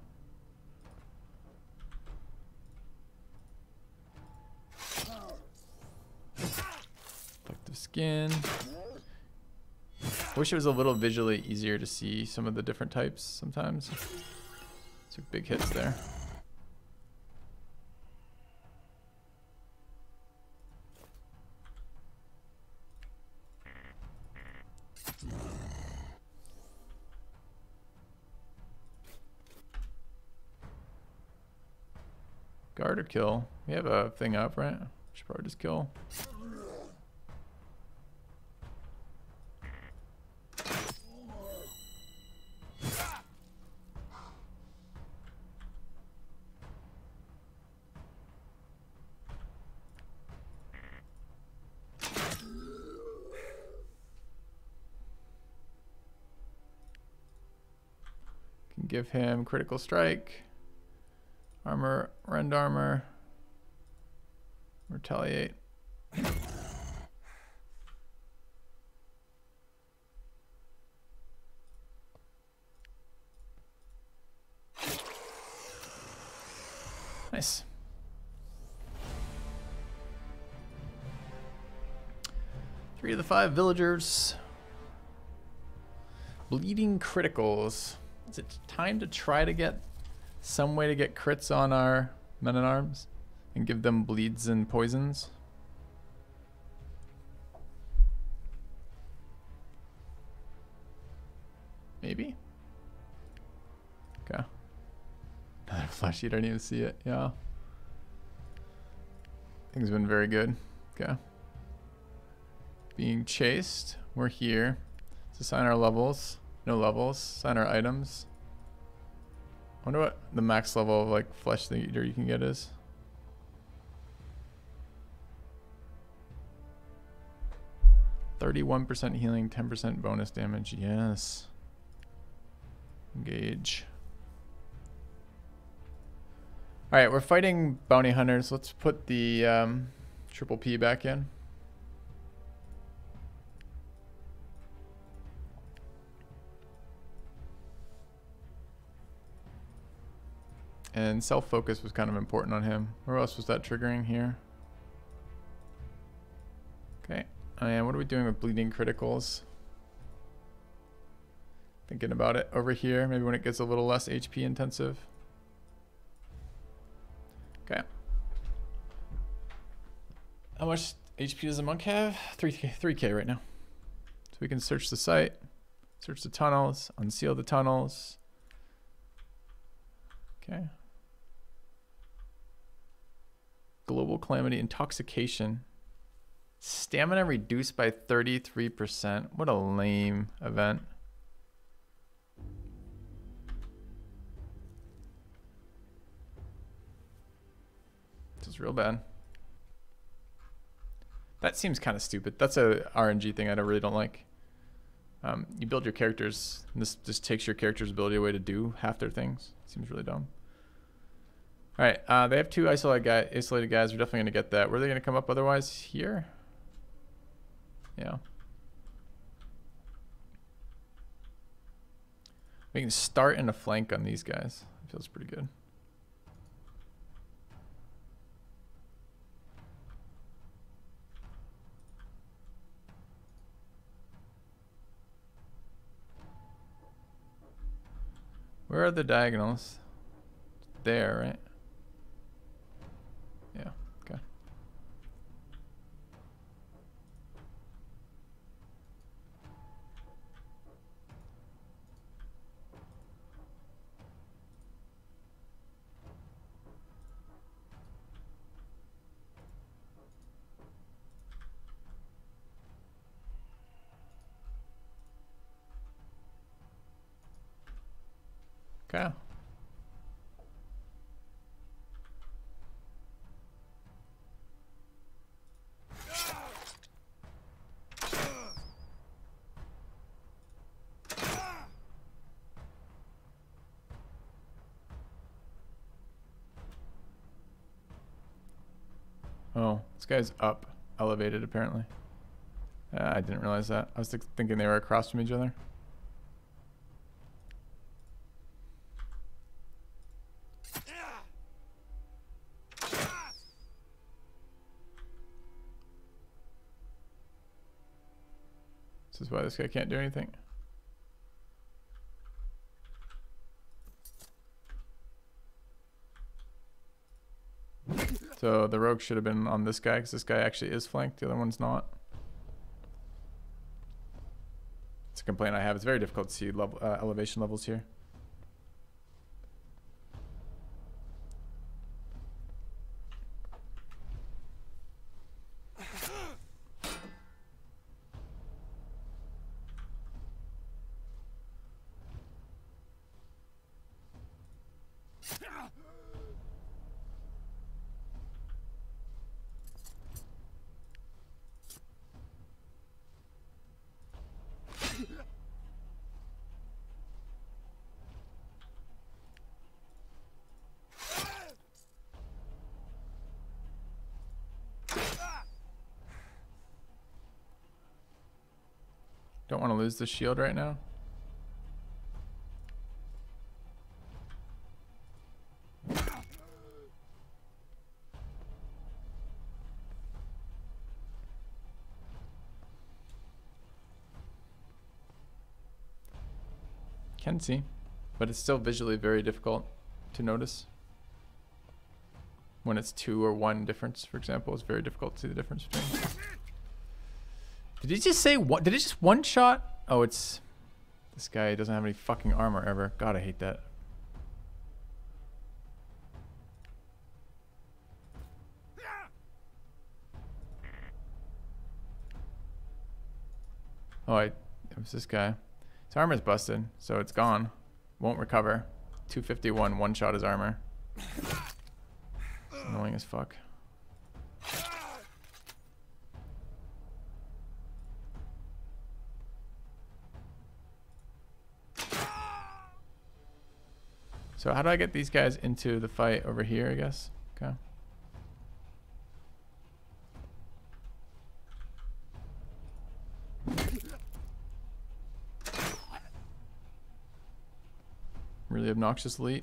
Reflective skin. I wish it was a little visually easier to see some of the different types sometimes. Took big hits there. Guard or kill? We have a thing up, right? Should probably just kill. Can give him critical strike. Armor, rend armor, retaliate. Nice. Three of the 5 villagers. Bleeding criticals. Is it time to try to get some way to get crits on our men-at-arms and give them bleeds and poisons? Maybe? Okay. Another flash, you don't even see it. Yeah. Things have been very good. Okay. Being chased. We're here. Let's assign our levels. No levels. Assign our items. I wonder what the max level of like flesh eater you can get is. %31% healing, 10% bonus damage. Yes. Engage. Alright, we're fighting bounty hunters. Let's put the triple P back in. And self-focus was kind of important on him. Where else was that triggering here? Okay. And what are we doing with bleeding criticals? Thinking about it over here. Maybe when it gets a little less HP intensive. Okay. How much HP does the monk have? 3K right now. So we can search the site, search the tunnels, unseal the tunnels. Okay. Global calamity, intoxication. Stamina reduced by 33%. What a lame event. This is real bad. That seems kind of stupid. That's a RNG thing I really don't like. You build your characters, and this just takes your character's ability away to do half their things. Seems really dumb. All right, they have 2 isolated guys. We're definitely going to get that. Where are they going to come up otherwise? Here? Yeah. We can start in a flank on these guys. Feels pretty good. Where are the diagonals? There, right? Yeah, okay. Okay. Oh, this guy's up, elevated apparently. I didn't realize that. I was thinking they were across from each other. This is why this guy can't do anything. So the rogue should have been on this guy because this guy actually is flanked. The other one's not. It's a complaint I have. It's very difficult to see level, elevation levels here. Don't want to lose the shield right now. Can see, but it's still visually very difficult to notice. When it's 2 or 1 difference, for example, it's very difficult to see the difference between. Did he just say what? Did it just one shot? Oh, it's this guy doesn't have any fucking armor ever. God, I hate that. Oh, it was this guy. His armor's busted, so it's gone. Won't recover. 251, one shot his armor. It's annoying as fuck. So how do I get these guys into the fight over here, I guess? Okay. Really obnoxious elite.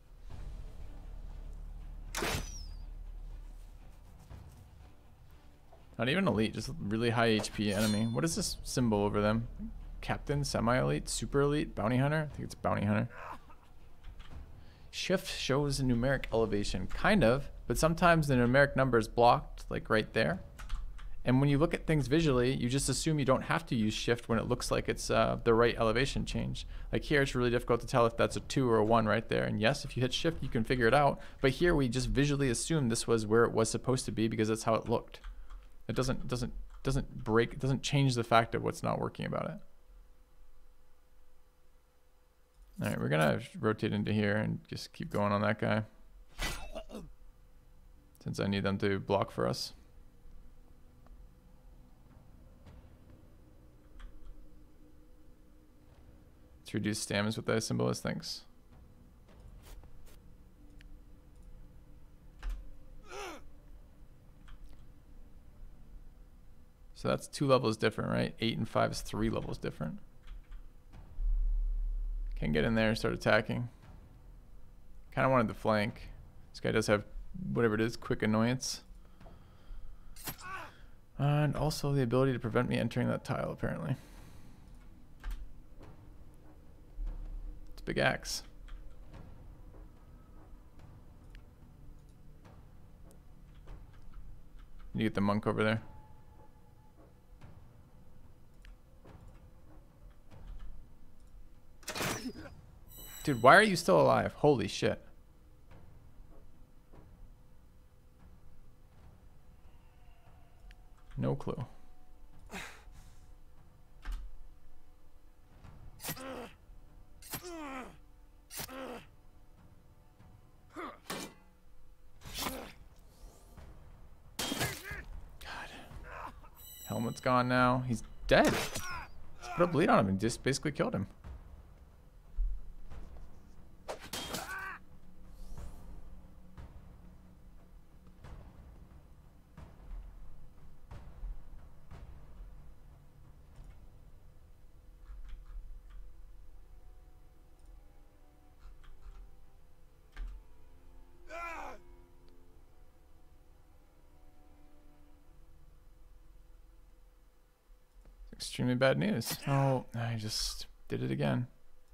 Not even elite, just really high HP enemy. What is this symbol over them? Captain, semi-elite, super elite, bounty hunter? I think it's bounty hunter. Shift shows a numeric elevation, kind of, but sometimes the numeric number is blocked, like right there. And when you look at things visually, you just assume you don't have to use shift when it looks like it's the right elevation change. Like here, it's really difficult to tell if that's a 2 or a 1 right there. And yes, if you hit shift, you can figure it out. But here, we just visually assume this was where it was supposed to be because that's how it looked. It doesn't change the fact of what's not working about it. All right, we're gonna rotate into here and just keep going on that guy, since I need them to block for us. To reduce stam is what that symbol is, thanks. So that's 2 levels different, right? 8 and 5 is 3 levels different. Can get in there and start attacking. Kind of wanted to flank. This guy does have whatever it is, quick annoyance. And also the ability to prevent me entering that tile, apparently. It's a big axe. You get the monk over there. Dude, why are you still alive? Holy shit. No clue. God. Helmet's gone now. He's dead. Just put a bleed on him and just basically killed him. Extremely bad news. Oh, I just did it again.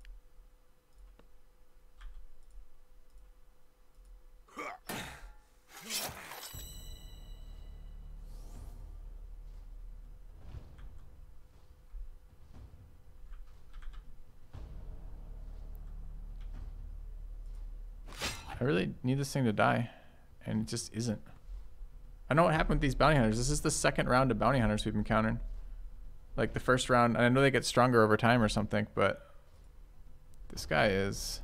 I really need this thing to die, and it just isn't. I know what happened with these bounty hunters. This is the second round of bounty hunters we've encountered. Like the first round, and I know they get stronger over time or something, but this guy is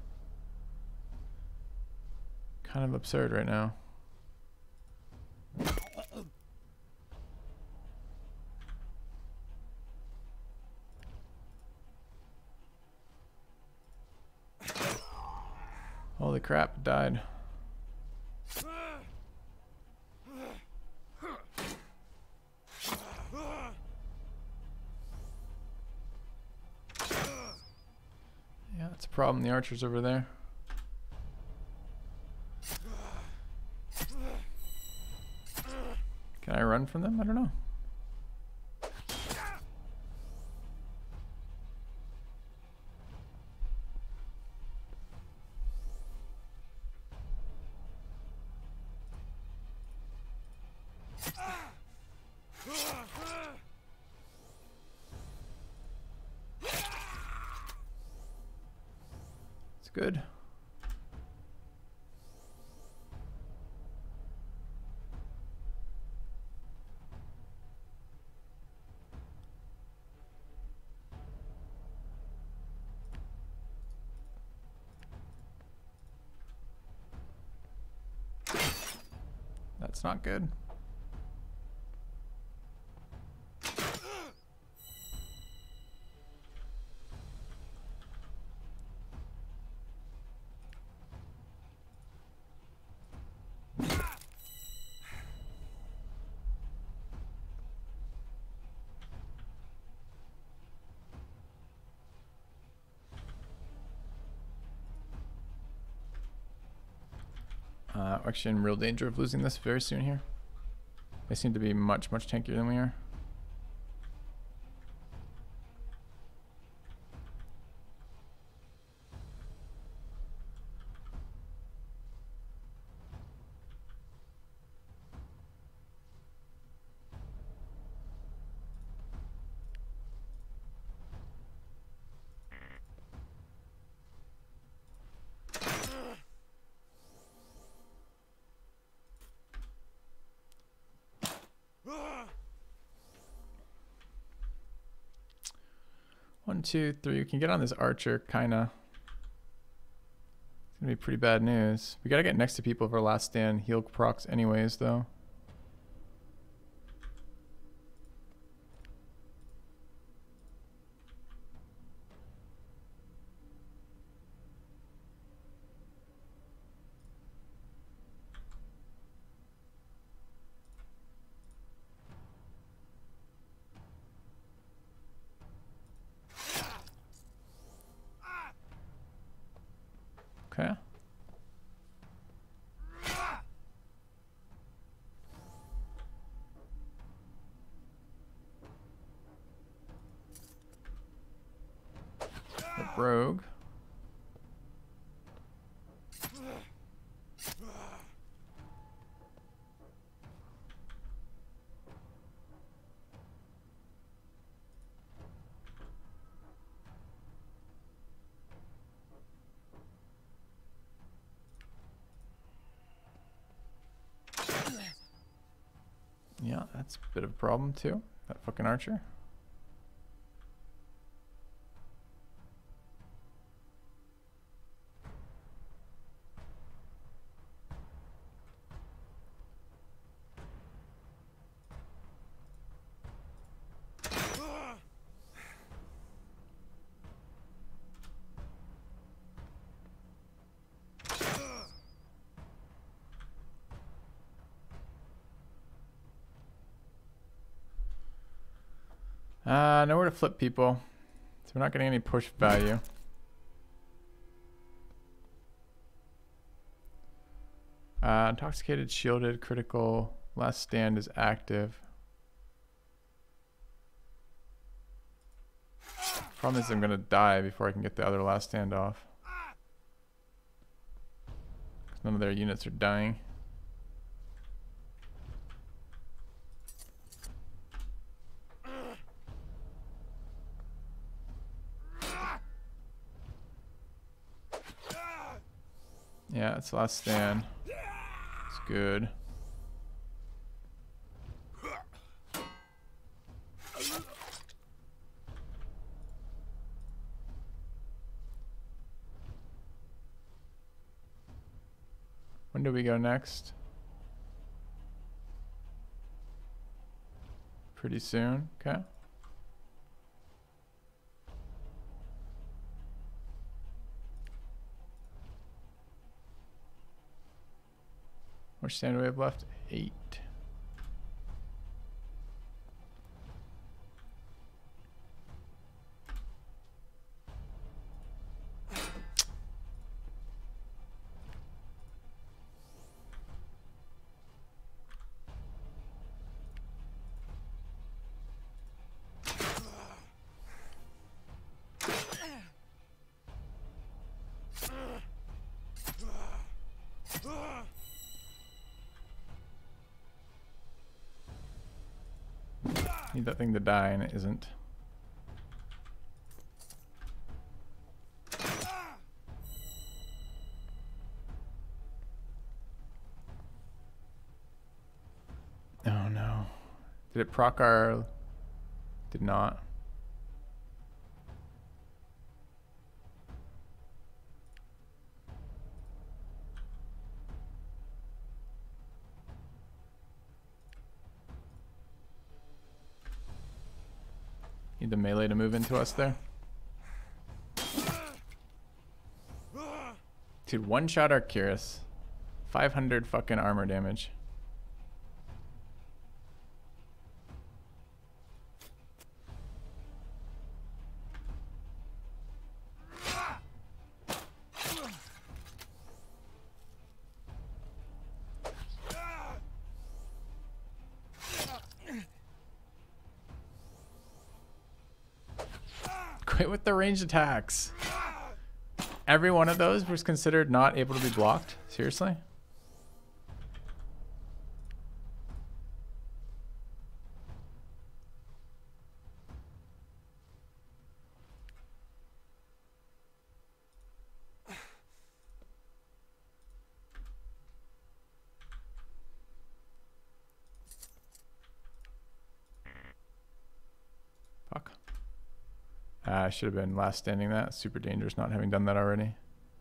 kind of absurd right now. Holy crap, it died. Yeah, that's a problem. The archer's over there. Can I run from them? I don't know. It's good. That's not good. We're actually in real danger of losing this very soon here. They seem to be much, much tankier than we are. One, two, three. We can get on this archer, kinda. It's gonna be pretty bad news. We gotta get next to people for last stand. Heal procs anyways, though. rogue. Yeah, that's a bit of a problem too. That fucking archer. Nowhere to flip people. So we're not getting any push value. Intoxicated, shielded, critical. Last stand is active. Problem is I'm gonna die before I can get the other last stand off. 'Cause none of their units are dying. Yeah, it's last stand. It's good. When do we go next? Pretty soon, okay. How much stand do we have left? 8. Need that thing to die and it isn't. Oh no. Did it proc our... Did not. Need the melee to move into us there. Dude, one shot Arcurus. 500 fucking armor damage. Quit with the ranged attacks. Every one of those was considered not able to be blocked? Seriously? Fuck. I should have been last standing that. Super dangerous not having done that already.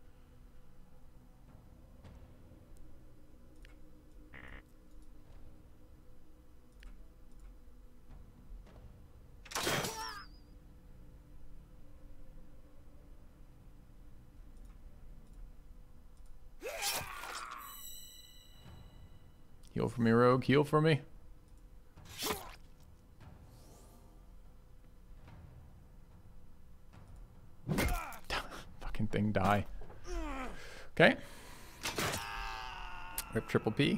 Heal for me, Rogue. Heal for me. Fucking thing die. Okay. Rip triple P.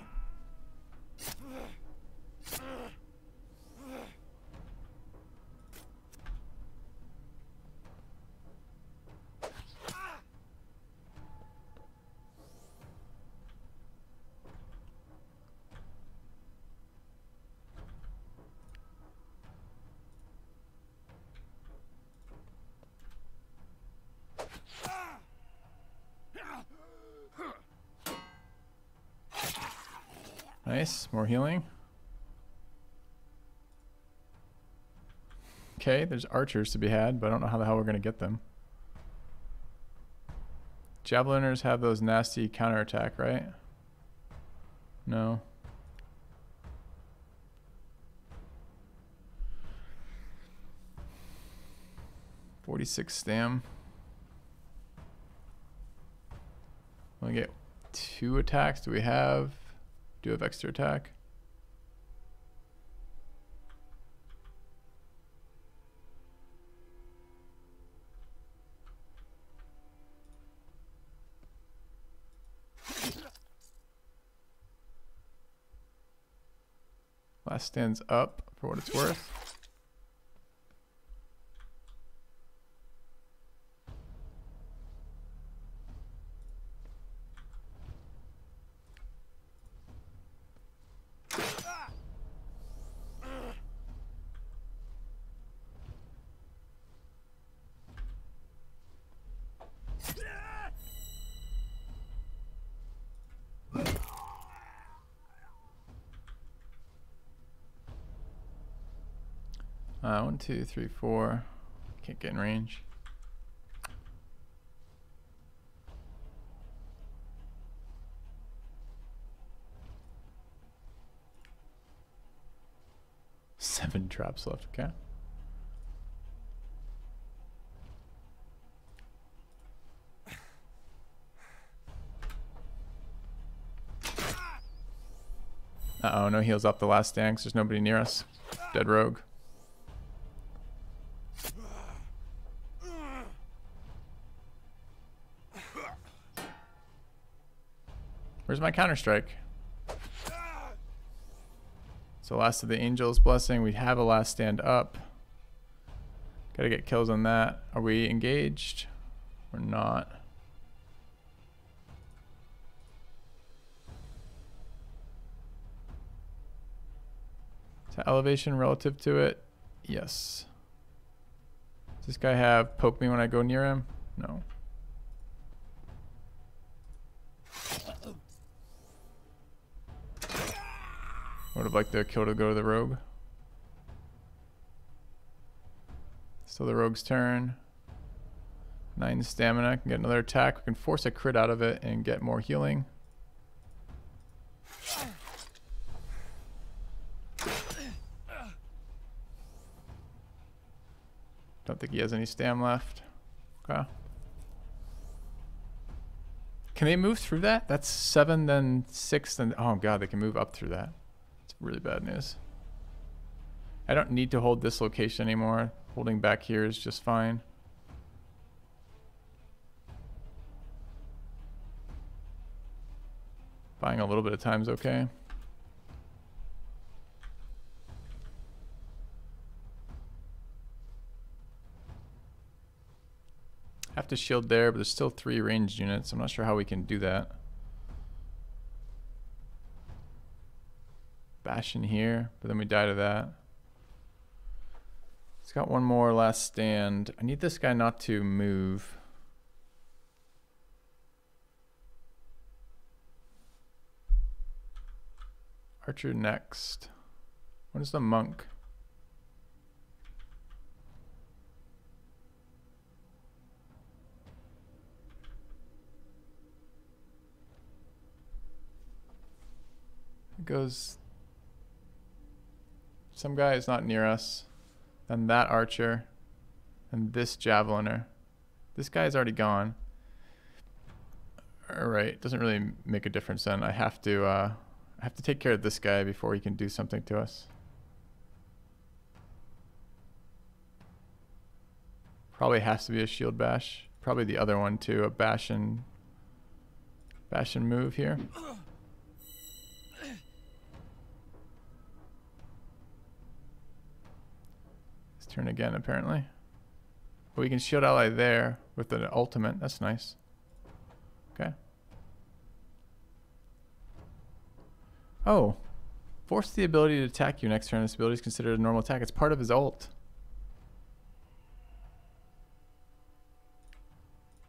Nice, more healing. Okay, there's archers to be had, but I don't know how the hell we're gonna get them. Javeliners have those nasty counterattack, right? No. $46 stam. Only get 2 attacks. Do we have extra attack? Last stands up for what it's worth. One, two, three, four. Can't get in range. Seven traps left, okay. Uh-oh, no heals off the last stand 'cause there's nobody near us. Dead rogue. Where's my Counter-Strike? So last of the Angel's Blessing. We have a last stand up. Gotta get kills on that. Are we engaged? We're not. Is that elevation relative to it? Yes. Does this guy have poke me when I go near him? No. Would have liked the kill to go to the rogue. Still the rogue's turn. 9 stamina. Can get another attack. We can force a crit out of it and get more healing. Don't think he has any stam left. Okay. Can they move through that? That's 7, then 6, then... Oh god, they can move up through that. It's really bad news. I don't need to hold this location anymore. Holding back here is just fine. Buying a little bit of time is okay. Have to shield there, but there's still 3 ranged units. I'm not sure how we can do that. Bash in here, but then we die to that. It's got one more last stand. I need this guy not to move. Archer next. What is the monk? It goes... Some guy is not near us. Then that archer. And this javeliner. This guy is already gone. Alright, doesn't really make a difference then. I have to take care of this guy before he can do something to us. Probably has to be a shield bash. Probably the other one too, a bash and move here. His turn again apparently. But we can shield ally there with an ultimate. That's nice. Okay. Oh. Force the ability to attack you next turn. This ability is considered a normal attack. It's part of his ult.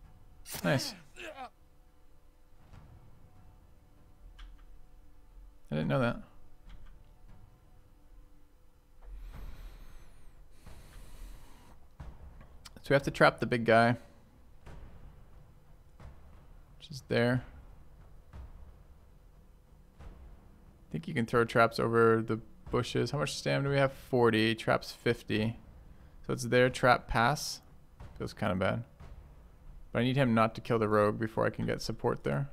Nice. I didn't know that. So we have to trap the big guy, which is there. I think you can throw traps over the bushes. How much stamina do we have? 40. Traps 50. So it's there. Trap pass. Feels kind of bad. But I need him not to kill the rogue before I can get support there.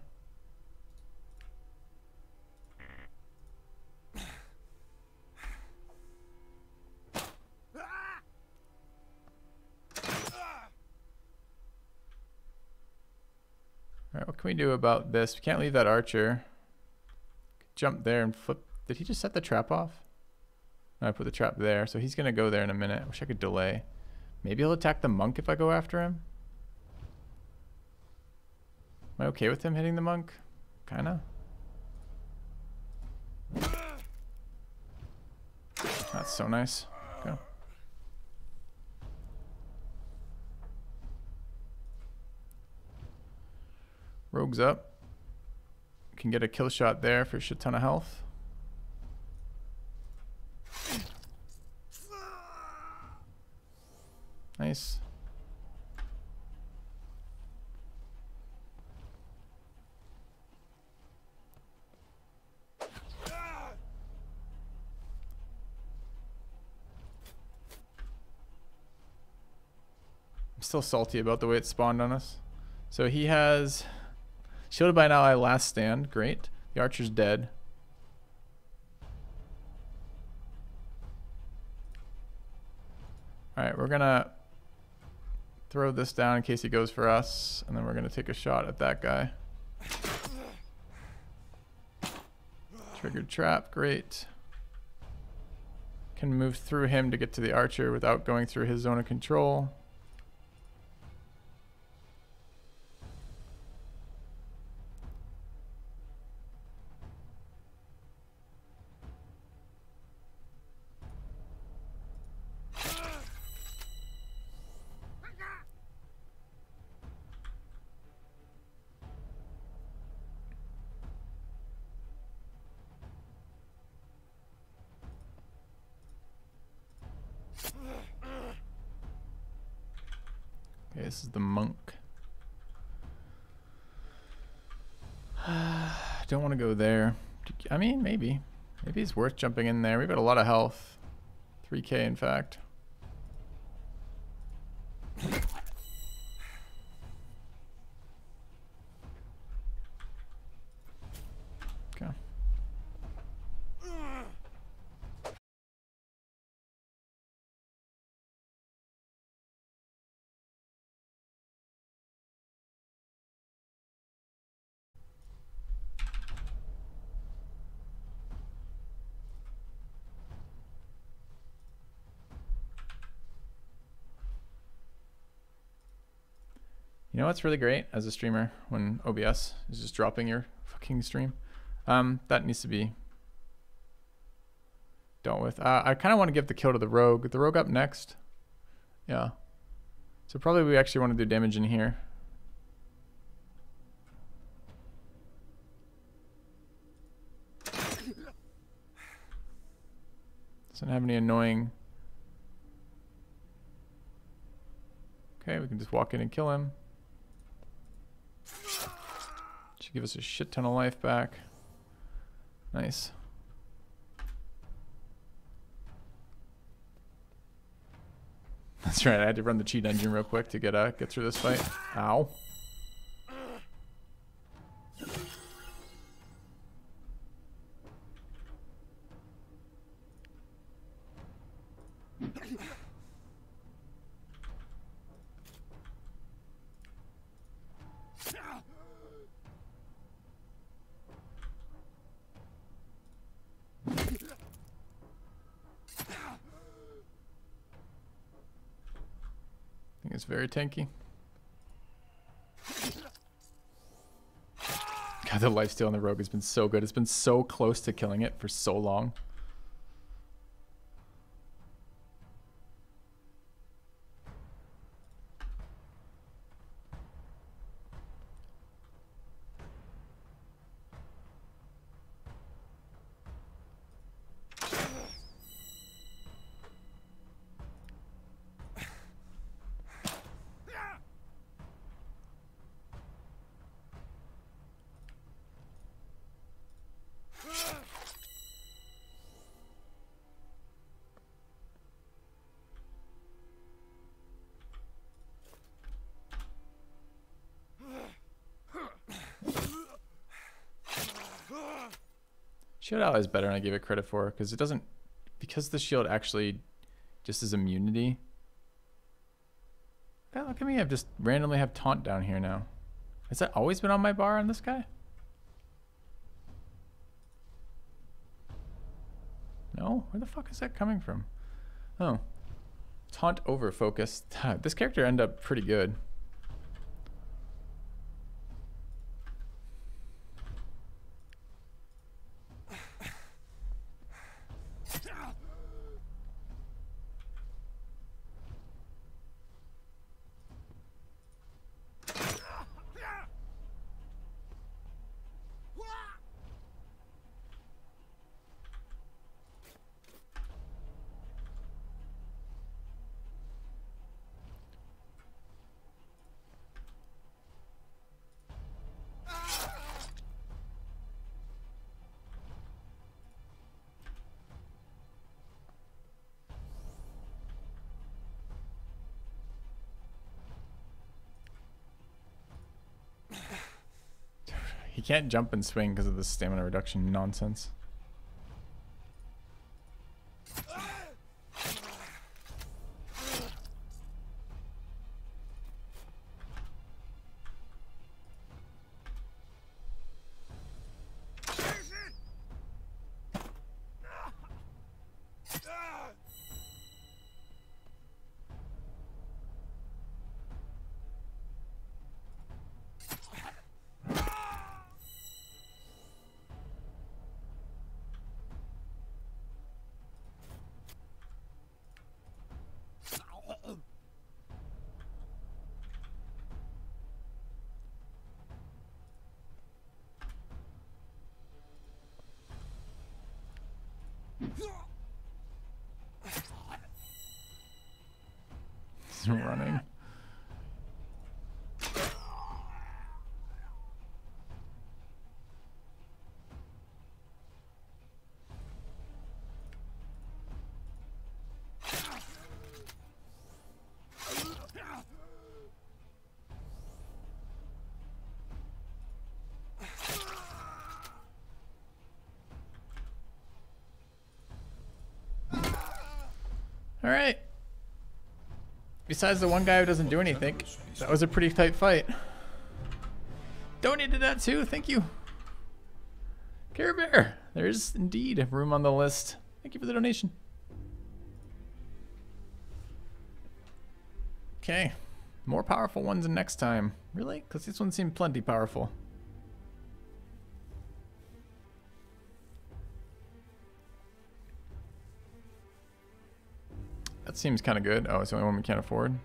Alright, what can we do about this? We can't leave that archer. Jump there and flip. Did he just set the trap off? No, I put the trap there, so he's gonna go there in a minute. I wish I could delay. Maybe he'll attack the monk if I go after him. Am I okay with him hitting the monk? Kinda. That's so nice. Okay. Rogue's up. Can get a kill shot there for a shit ton of health. Nice. I'm still salty about the way it spawned on us. So he has shielded by an ally, last stand. Great. The archer's dead. Alright, we're gonna throw this down in case he goes for us, and then we're gonna take a shot at that guy. Triggered trap, great. Can move through him to get to the archer without going through his zone of control. Okay, this is the monk. Don't want to go there. I mean, maybe. Maybe it's worth jumping in there. We've got a lot of health. 3k, in fact. Okay. You know what's really great as a streamer when OBS is just dropping your fucking stream? That needs to be dealt with. I kind of want to give the kill to the rogue. The rogue up next. Yeah. So probably we actually want to do damage in here. Doesn't have any annoying. Okay, we can just walk in and kill him. Should give us a shit ton of life back. Nice. That's right, I had to run the cheat engine real quick to get through this fight. Ow. I think it's very tanky. God, the lifesteal on the rogue has been so good. It's been so close to killing it for so long. Shield Ally is better than I gave it credit for, because it doesn't, because the shield actually just is immunity. God, look at me, I've just randomly have taunt down here now. Has that always been on my bar on this guy? No? Where the fuck is that coming from? Oh. Taunt over focus. This character ended up pretty good. He can't jump and swing because of the stamina reduction nonsense. He's running. All right. Besides the one guy who doesn't do anything, that was a pretty tight fight. Donated that too, thank you. Care Bear, there's indeed room on the list. Thank you for the donation. Okay, more powerful ones next time. Really? Because this one seemed plenty powerful. That seems kind of good. Oh, it's the only one we can't afford.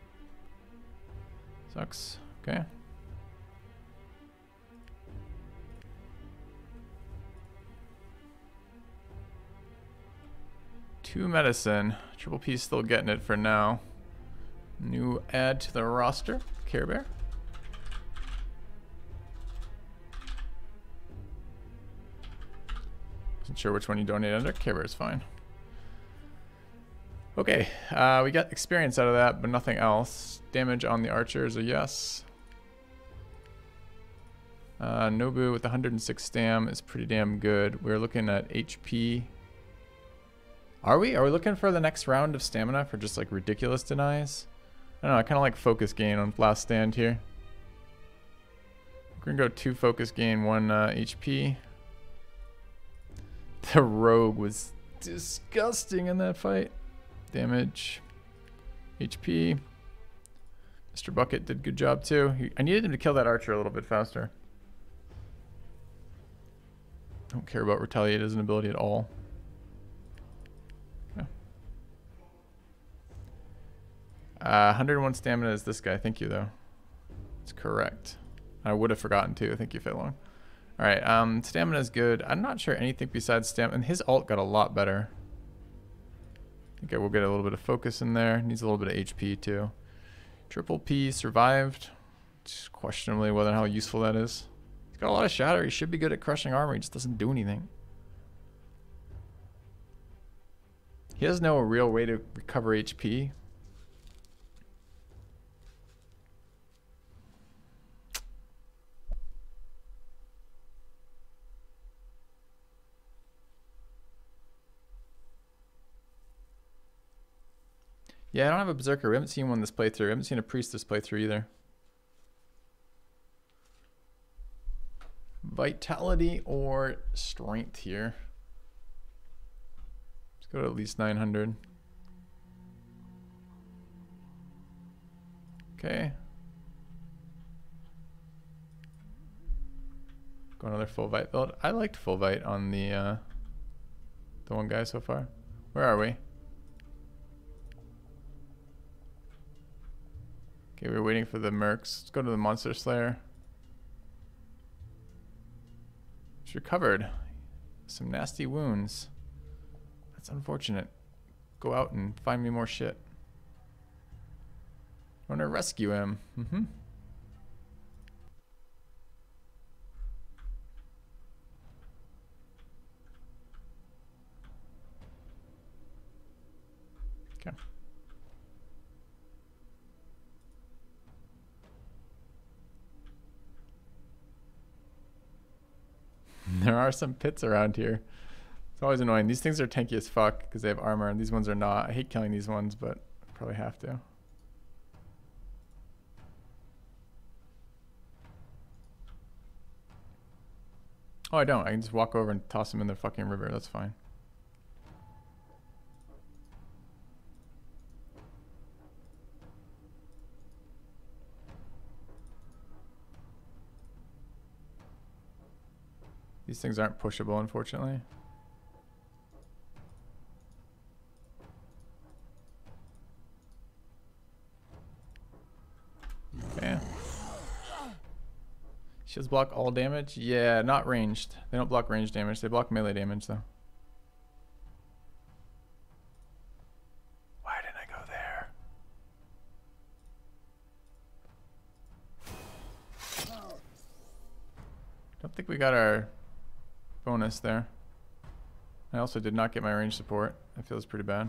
Sucks. Okay. Two medicine. Triple P still getting it for now. New add to the roster. Care Bear. Wasn't sure which one you donate under. Care Bear is fine. Okay, we got experience out of that, but nothing else. Damage on the archer is a yes. Nobu with 106 stam is pretty damn good. We're looking at HP. Are we? Are we looking for the next round of stamina for just like ridiculous denies? I don't know, I kind of like focus gain on last stand here. We're gonna go 2 focus gain, 1 HP. The rogue was disgusting in that fight. Damage, HP. Mr. Bucket did a good job too. I needed him to kill that archer a little bit faster. Don't care about retaliate as an ability at all. Yeah. 101 stamina is this guy. Thank you though. It's correct. I would have forgotten too. Thank you, Fitlong. All right. Stamina is good. I'm not sure anything besides stamina. And his ult got a lot better. I think I will get a little bit of focus in there. Needs a little bit of HP too. Triple P survived. Just questionably whether how useful that is. He's got a lot of shatter. He should be good at crushing armor. He just doesn't do anything. He has no real way to recover HP. Yeah, I don't have a Berserker. We haven't seen one this playthrough. We haven't seen a Priest this playthrough either. Vitality or Strength here. Let's go to at least 900. Okay. Go another full Vite build. I liked full Vite on the one guy so far. Where are we? Okay, we're waiting for the Mercs. Let's go to the Monster Slayer. He's recovered. Some nasty wounds. That's unfortunate. Go out and find me more shit. I want to rescue him. Mm-hmm. Okay. There are some pits around here. It's always annoying. These things are tanky as fuck because they have armor, and these ones are not. I hate killing these ones, but I probably have to. Oh, I don't. I can just walk over and toss them in the fucking river. That's fine. These things aren't pushable, unfortunately. Okay. Shields block all damage? Yeah, not ranged. They don't block range damage. They block melee damage, though. Why didn't I go there? Don't think we got our bonus there. I also did not get my range support. That feels pretty bad.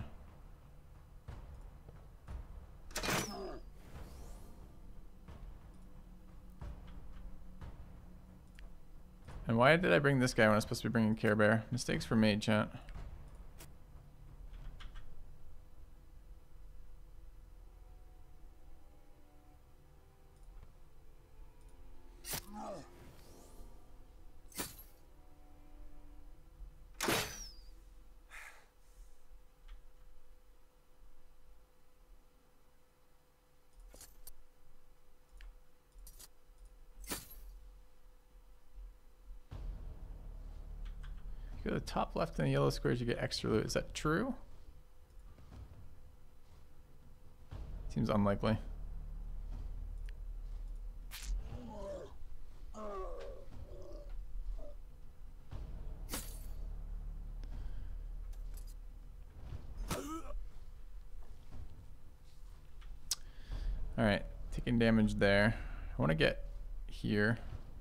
And why did I bring this guy when I was supposed to be bringing Care Bear? Mistakes were made, chat. If you go to the top left in the yellow squares, you get extra loot. Is that true? Seems unlikely. Alright, taking damage there. I want to get here.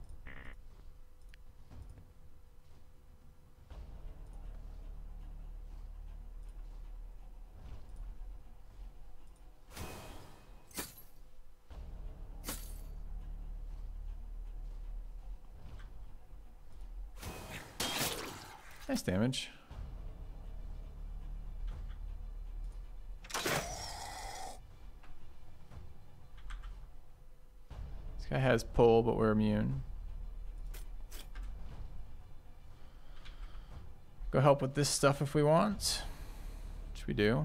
Nice damage. This guy has pull, but we're immune. Go help with this stuff if we want, which we do.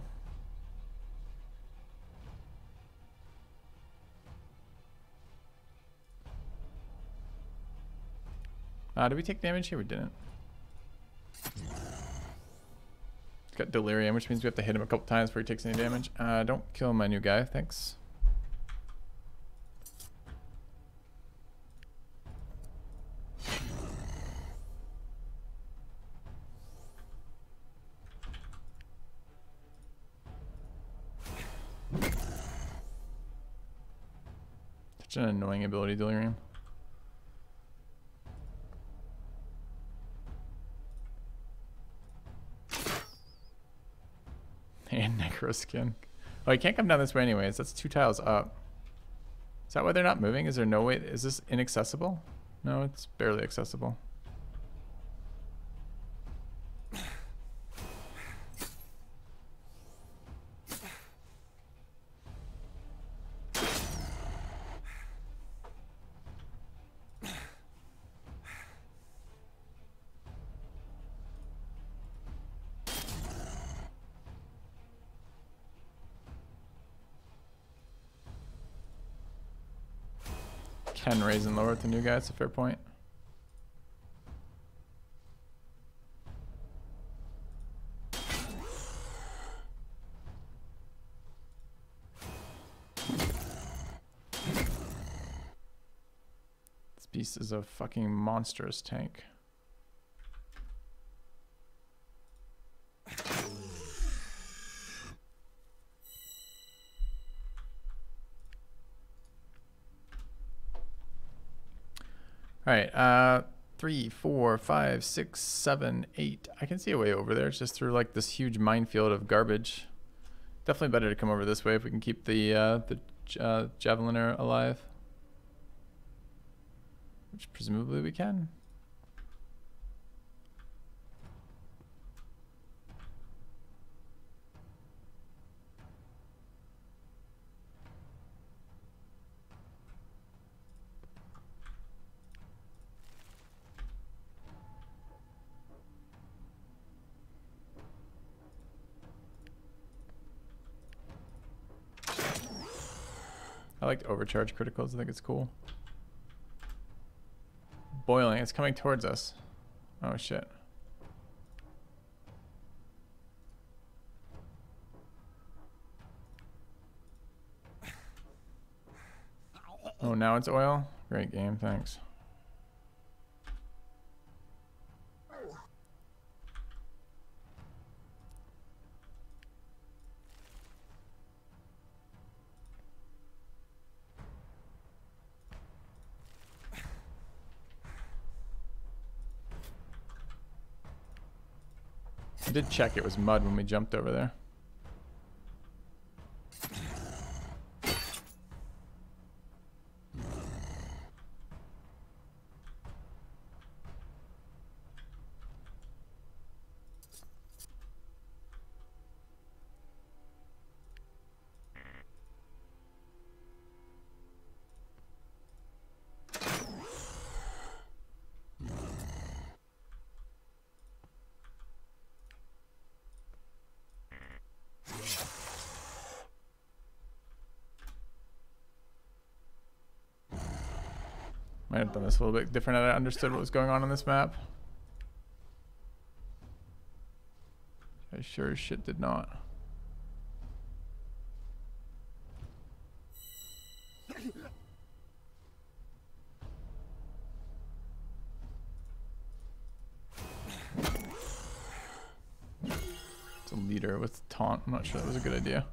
Did we take damage here? We didn't. He's got delirium, which means we have to hit him a couple times before he takes any damage. Don't kill my new guy, thanks. Such an annoying ability, delirium. And Necro Skin. Oh, he can't come down this way anyways. That's 2 tiles up. Is that why they're not moving? Is there no way? Is this inaccessible? No, it's barely accessible. 10 raising lower with the new guy. It's a fair point. This beast is a fucking monstrous tank. All right, 3, 4, 5, 6, 7, 8. I can see a way over there. It's just through like this huge minefield of garbage. Definitely better to come over this way if we can keep the Javeliner alive, which presumably we can. I like to overcharge criticals. I think it's cool. Boiling. It's coming towards us. Oh, shit. Oh, now it's oil? Great game. Thanks. I did check it was mud when we jumped over there. Might have done this a little bit different had I understood what was going on this map. I sure as shit did not. It's a leader with taunt. I'm not sure that was a good idea.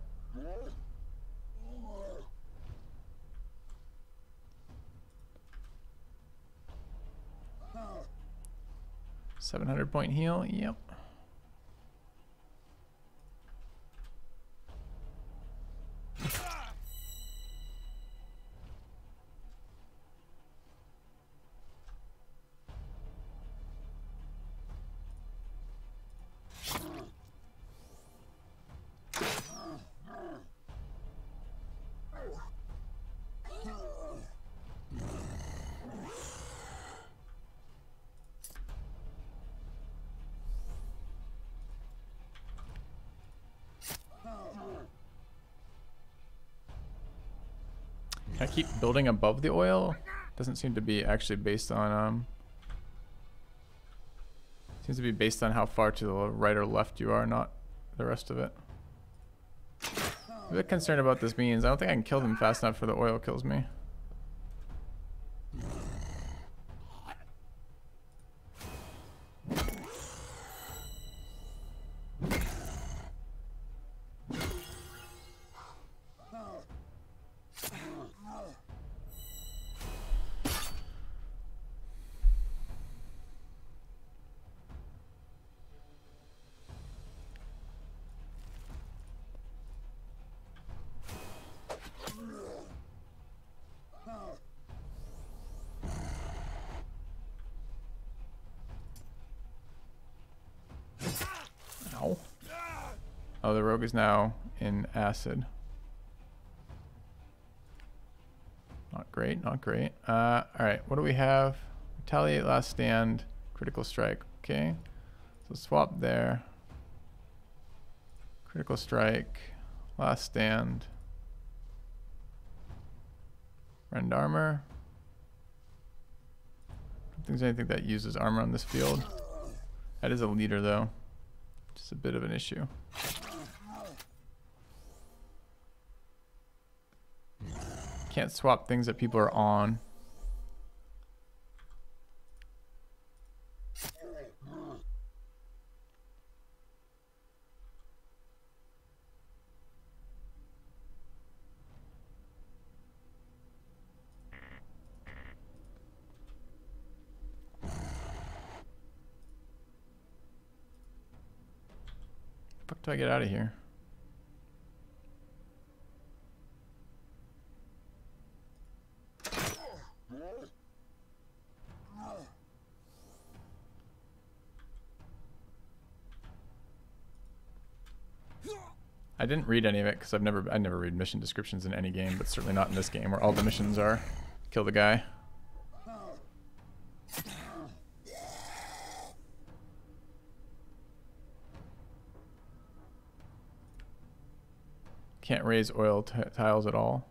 700-point heal. Yep. Can I keep building above the oil? Doesn't seem to be actually based on seems to be based on how far to the right or left you are, not the rest of it. I'm a bit concerned about this beans. I don't think I can kill them fast enough for the oil kills me. Ow. Oh, the rogue is now in acid. Not great, not great. Alright, what do we have? Retaliate, last stand, critical strike. Okay. So swap there. Critical strike, last stand. Rend armor. don't think there's anything that uses armor on this field. That is a leader though. Just a bit of an issue. Can't swap things that people are on. Fuck do I get out of here? I didn't read any of it because I never read mission descriptions in any game, but certainly not in this game where all the missions are kill the guy. Can't raise oil tiles at all.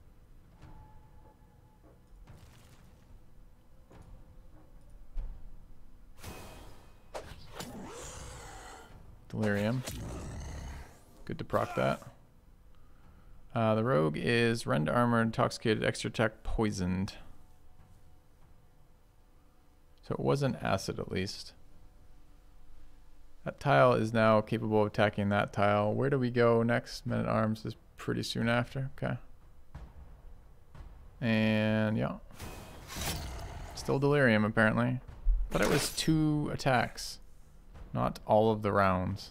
Delirium. Good to proc that. The rogue is rend armor, intoxicated, extra attack, poisoned. So it wasn't acid at least. That tile is now capable of attacking that tile. Where do we go next? Men at Arms is pretty soon after. Okay. And yeah. Still delirium apparently. But it was 2 attacks. Not all of the rounds.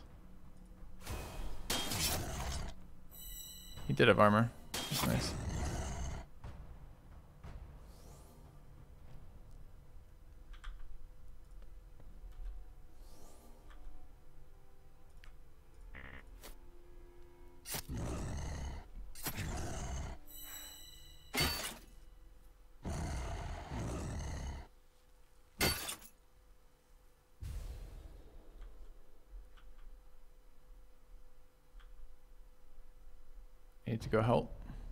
He did have armor. That's nice. Need to go help.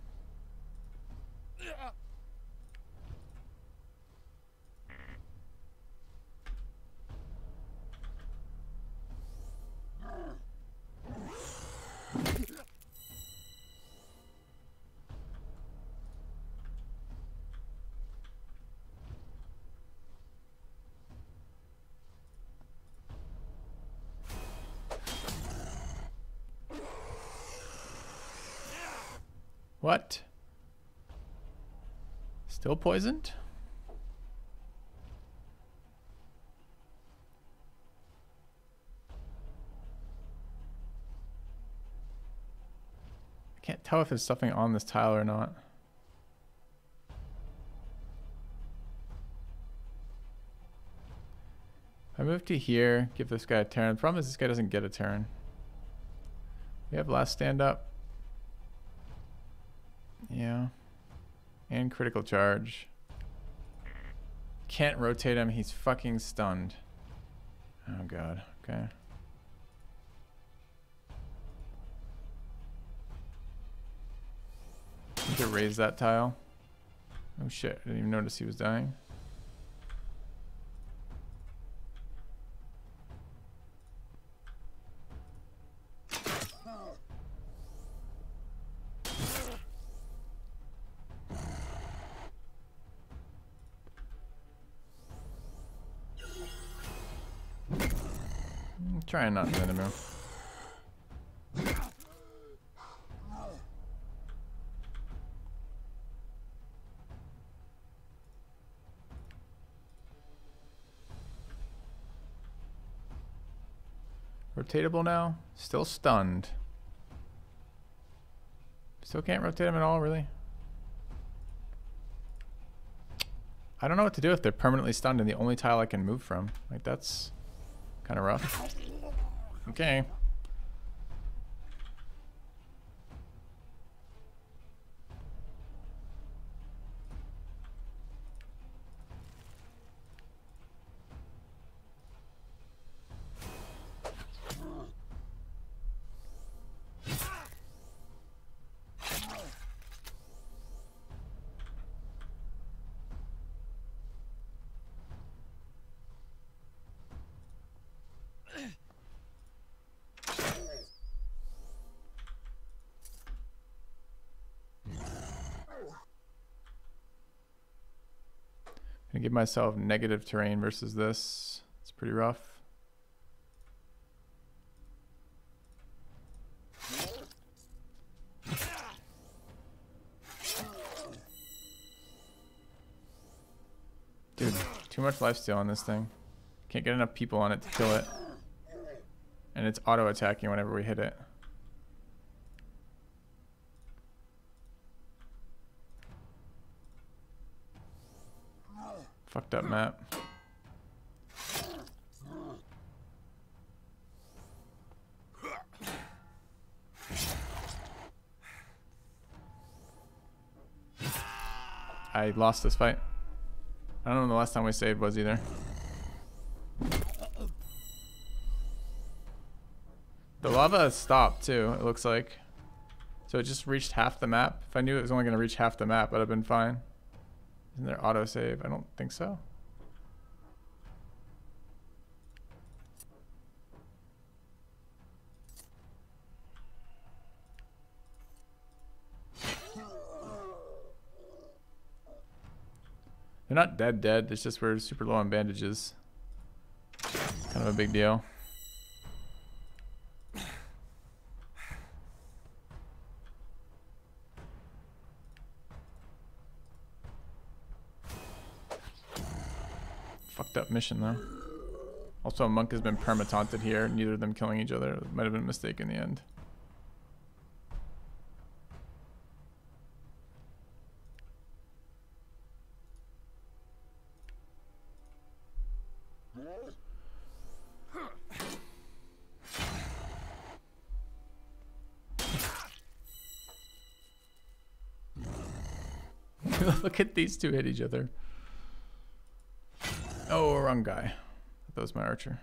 What? Still poisoned? I can't tell if there's something on this tile or not. I move to here, give this guy a turn. The problem is this guy doesn't get a turn. We have last stand up. Yeah. And critical charge. Can't rotate him. He's fucking stunned. Oh god. Okay. Need to raise that tile. Oh shit. I didn't even notice he was dying. Trying not to move. Rotatable now? Still stunned. Still can't rotate him at all, really? I don't know what to do if they're permanently stunned and the only tile I can move from. Like, that's kind of rough. Okay. Gonna give myself negative terrain versus this. It's pretty rough. Dude, too much lifesteal on this thing. Can't get enough people on it to kill it. And it's auto attacking whenever we hit it. Fucked up map. I lost this fight. I don't know when the last time we saved was either. The lava has stopped too, it looks like. So it just reached half the map. If I knew it was only going to reach half the map, I'd have been fine. Isn't there autosave? I don't think so. They're not dead. It's just we're super low on bandages. Kind of a big deal. Fucked up mission though. Also, a monk has been perma-taunted here. Neither of them killing each other. It might have been a mistake in the end. Look at these two hit each other. Oh, wrong guy. That was my archer.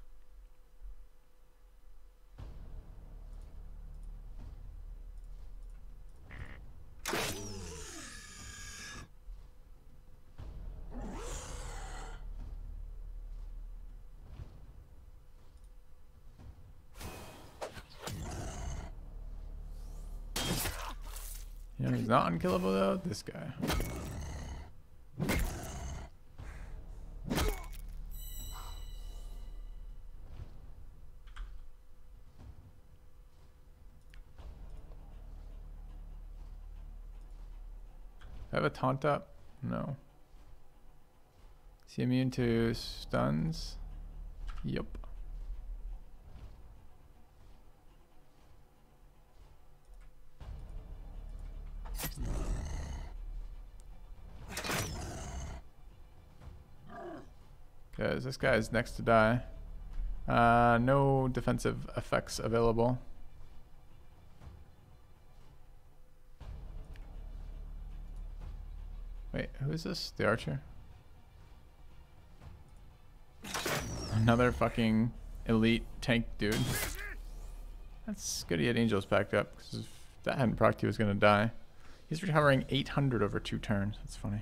You know he's not unkillable though? This guy. I have a taunt up? No. Is he immune to stuns? Yup. Guys, this guy is next to die. No defensive effects available. Wait, who is this? The archer? Another fucking elite tank dude. That's good he had angels packed up, because if that hadn't procced, he was gonna die. He's recovering 800 over 2 turns. That's funny.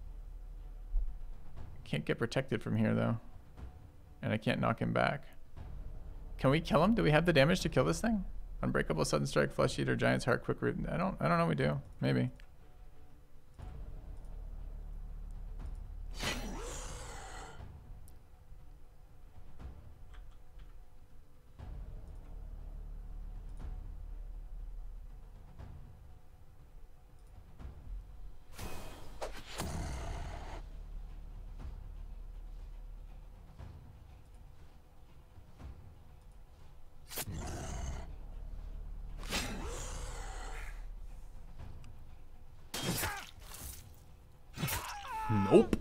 Can't get protected from here though. And I can't knock him back. Can we kill him? Do we have the damage to kill this thing? Unbreakable, sudden strike, flesh eater, giant's heart, quick root. I don't know we do. Maybe. Nope.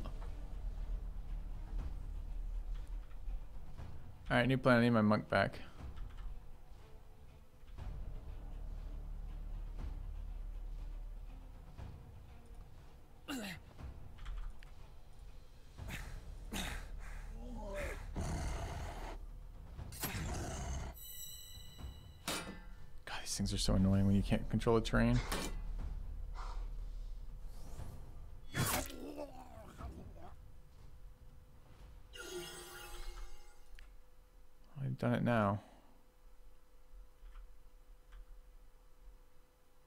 Alright, new plan. I need my monk back. God, these things are so annoying when you can't control the terrain. I've done it now.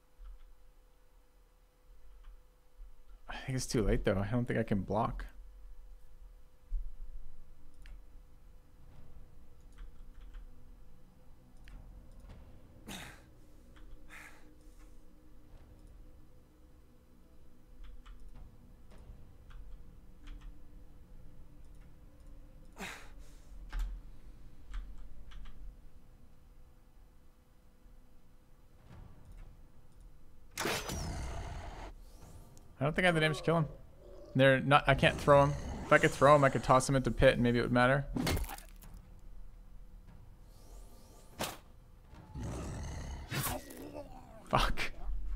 I think it's too late though. I don't think I can block. I don't think I have the damage to kill him. They're not. I can't throw him. If I could throw him, I could toss him into pit, and maybe it would matter. Fuck.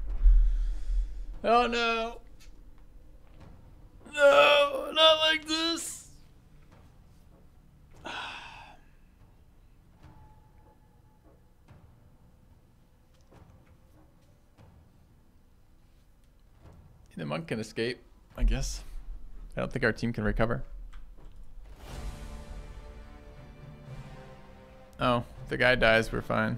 Oh no. No, not like this. The monk can escape, I guess. I don't think our team can recover. Oh, if the guy dies, we're fine.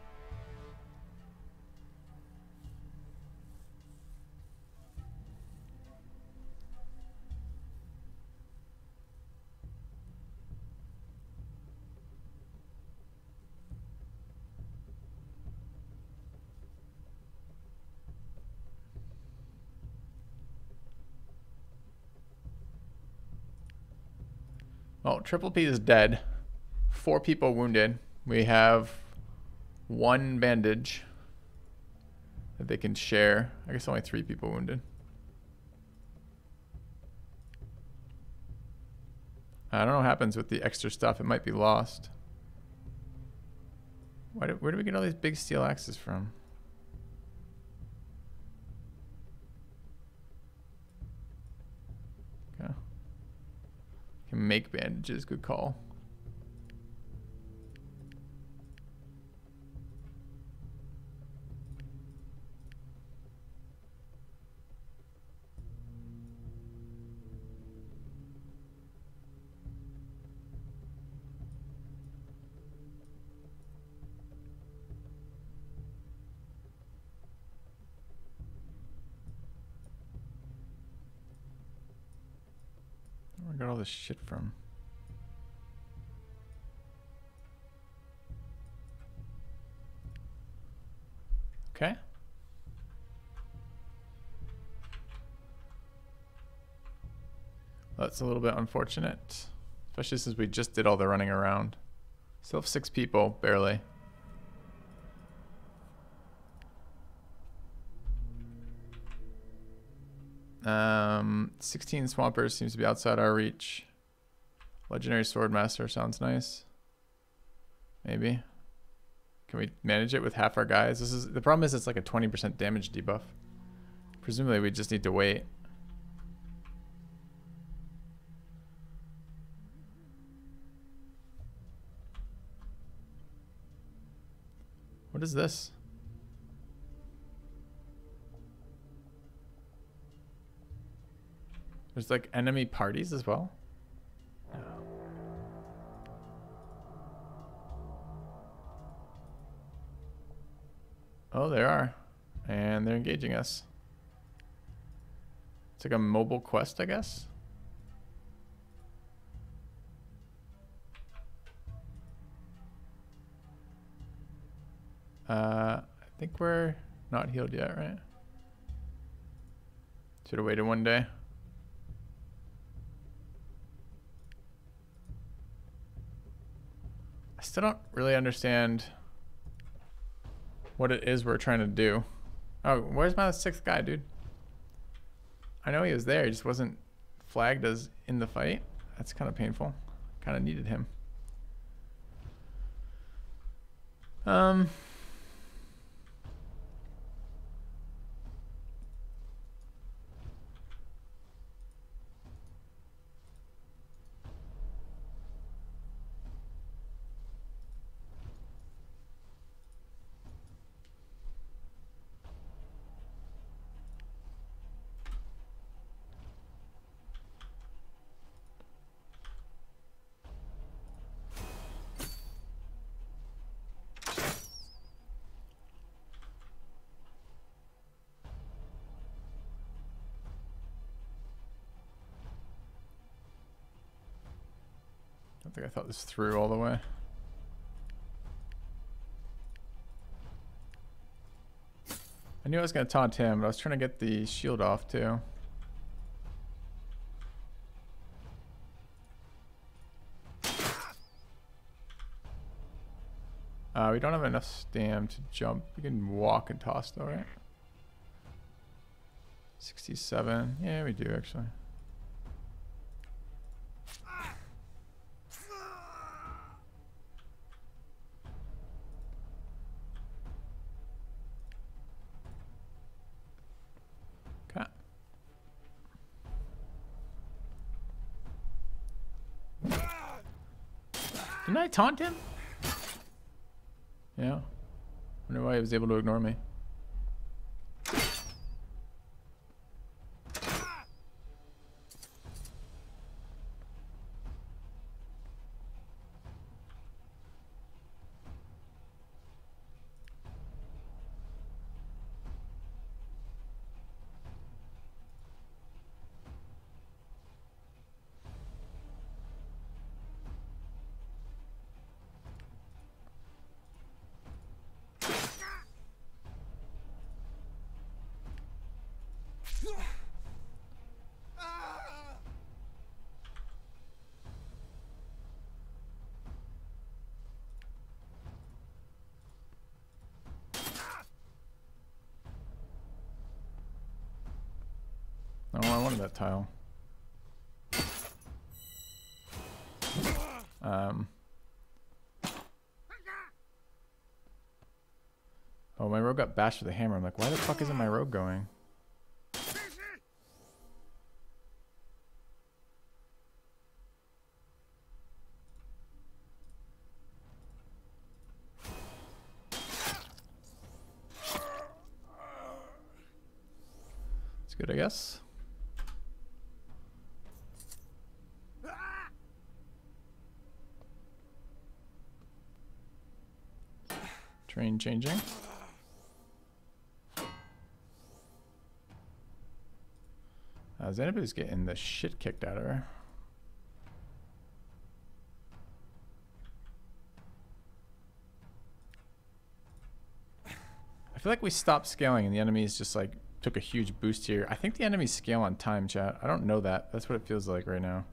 Well, Triple P is dead. 4 people wounded. We have 1 bandage that they can share. I guess only 3 people wounded. I don't know what happens with the extra stuff. It might be lost. Where do we get all these big steel axes from? Okay. Can make bandages. Good call. Where I got all this shit from? Okay. That's a little bit unfortunate, especially since we just did all the running around. Still have 6 people, barely. Um, 16 Swampers seems to be outside our reach. Legendary Swordmaster sounds nice. Maybe. Can we manage it with half our guys? The problem is it's like a 20% damage debuff. Presumably we just need to wait. What is this? There's like enemy parties as well? No. Oh, they are. And they're engaging us. It's like a mobile quest, I guess. I think we're not healed yet, right? Should have waited one day. I still don't really understand what it is we're trying to do. Oh, where's my 6th guy, dude? I know he was there. He just wasn't flagged as in the fight. That's kind of painful. Kind of needed him. I don't think I thought this through all the way. I knew I was going to taunt him, but I was trying to get the shield off too. We don't have enough stam to jump. We can walk and toss though, right? 67. Yeah, we do actually. Okay. Didn't I taunt him? Yeah. Wonder why he was able to ignore me. Oh, I wanted that tile. Oh, my rogue got bashed with a hammer. I'm like, why the fuck isn't my rogue going? It's good, I guess. Train changing. Xanabu's getting the shit kicked out of her. I feel like we stopped scaling and the enemies just like took a huge boost here. I think the enemies scale on time, chat. I don't know that. That's what it feels like right now.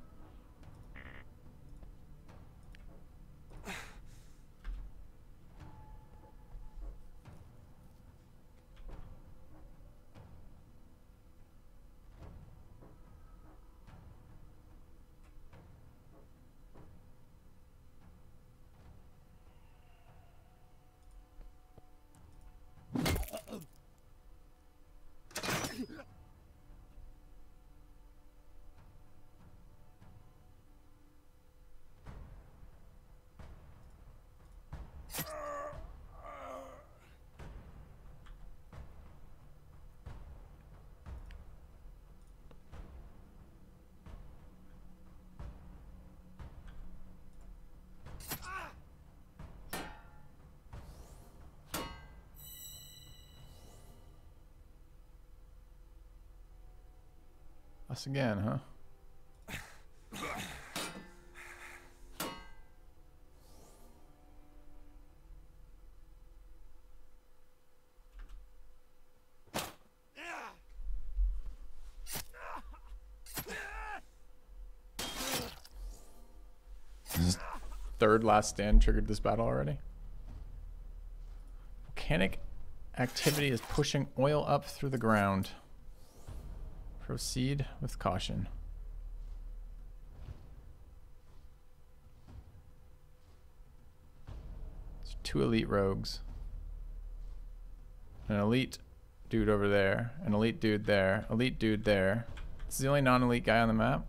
Us again, huh? Third last stand triggered this battle already. Volcanic activity is pushing oil up through the ground. Proceed with caution. There's 2 elite rogues. An elite dude over there. An elite dude there. Elite dude there. This is the only non-elite guy on the map.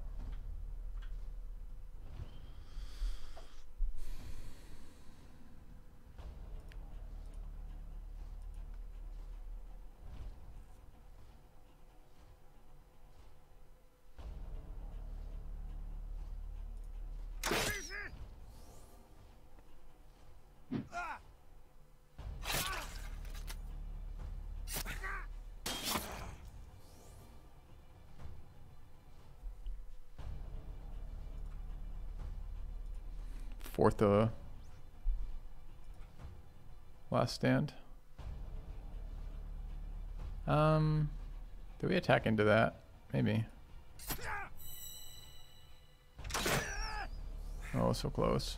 Fourth last stand. Do we attack into that? Maybe. Oh, so close.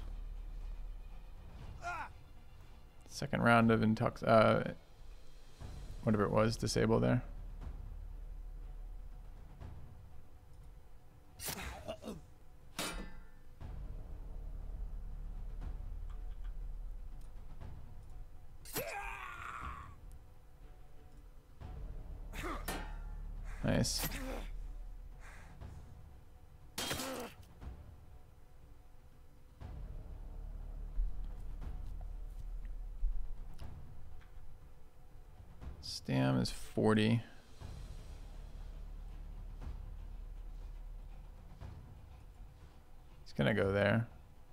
Second round of intox whatever it was, disable there. Nice. Stam is 40. He's gonna go there.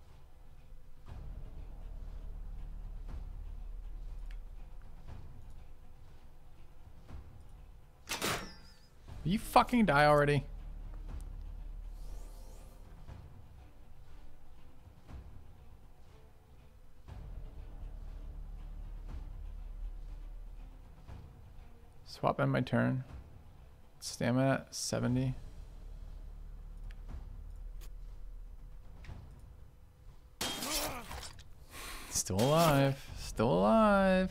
Will you fucking die already? Swap in my turn. Stamina 70. Still alive. Still alive.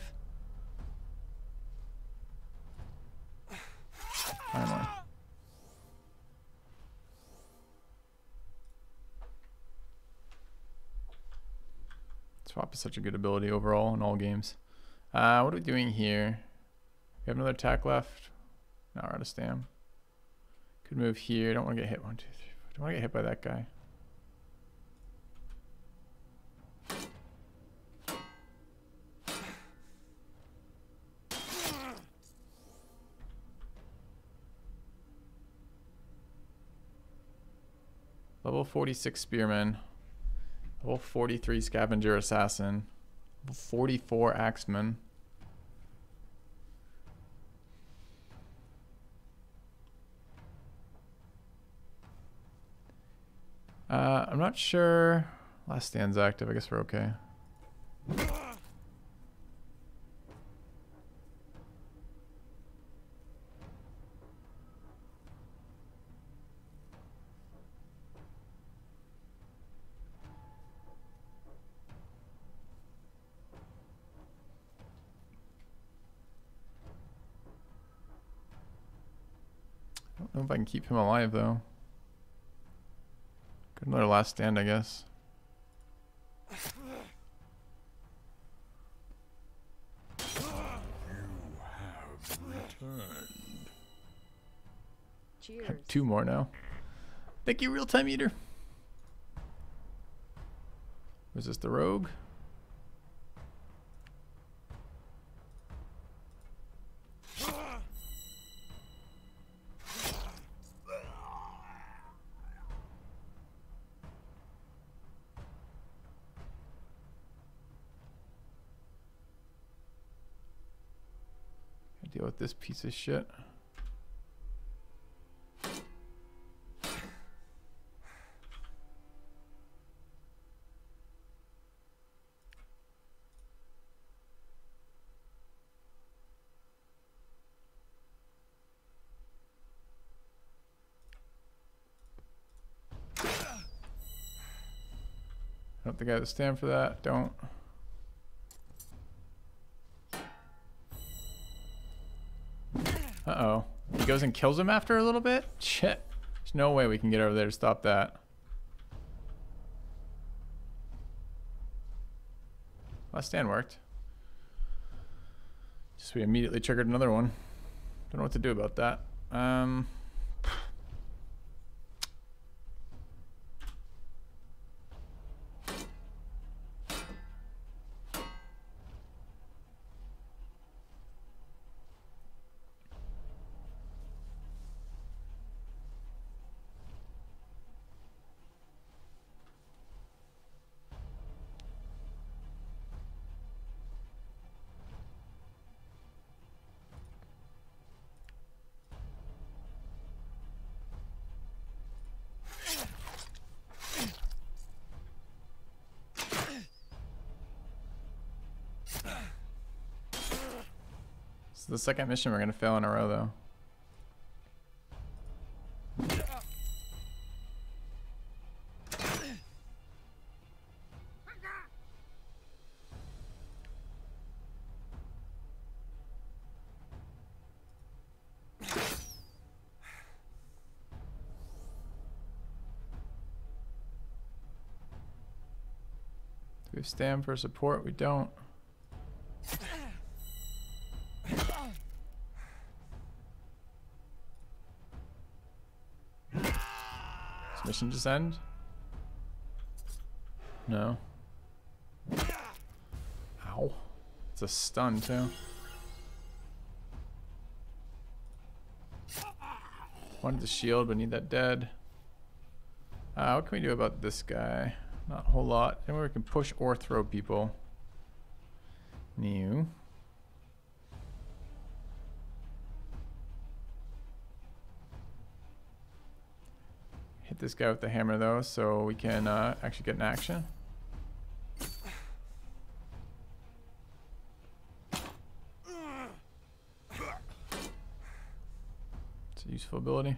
Finally. Swap is such a good ability overall in all games. What are we doing here? We have another attack left. Now we're out of stam. Could move here. Don't want to get hit. 1, 2, 3. Don't want to get hit by that guy. Level 46 Spearman. Level 43 Scavenger Assassin. Level 44 Axeman. I'm not sure. Last Stand's active. I guess we're okay. I don't know if I can keep him alive though. Good, another Last Stand, I guess. You have returned. Cheers. Have 2 more now. Thank you, Real Time Eater. Was this the rogue? Deal with this piece of shit. I don't think I have to stand for that. Don't. Uh-oh. He goes and kills him after a little bit? Shit. There's no way we can get over there to stop that. Last Stand worked. Just we immediately triggered another one. Don't know what to do about that. This is the second mission we're gonna fail in a row though. Do we stand for support? We don't. Mission just end? No. Ow. It's a stun too. Wanted the shield, but need that dead. What can we do about this guy? Not a whole lot. Anywhere we can push or throw people. New. Hit this guy with the hammer though, so we can actually get in action. It's a useful ability.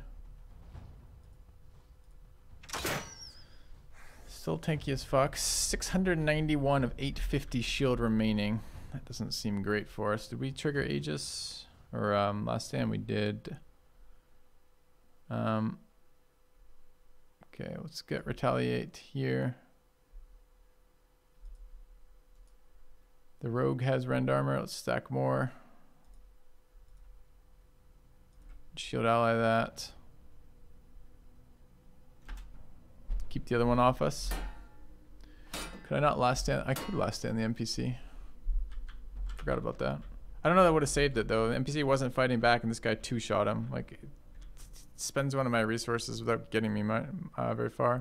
Still tanky as fuck. 691 of 850 shield remaining. That doesn't seem great for us. Did we trigger Aegis? Or last time we did. Okay, let's get Retaliate here. The Rogue has Rend Armor. Let's stack more. Shield ally that. Keep the other one off us. Could I not last stand? I could last stand the NPC. Forgot about that. I don't know that would have saved it though. The NPC wasn't fighting back and this guy two-shot him. Like, it spends one of my resources without getting me very far.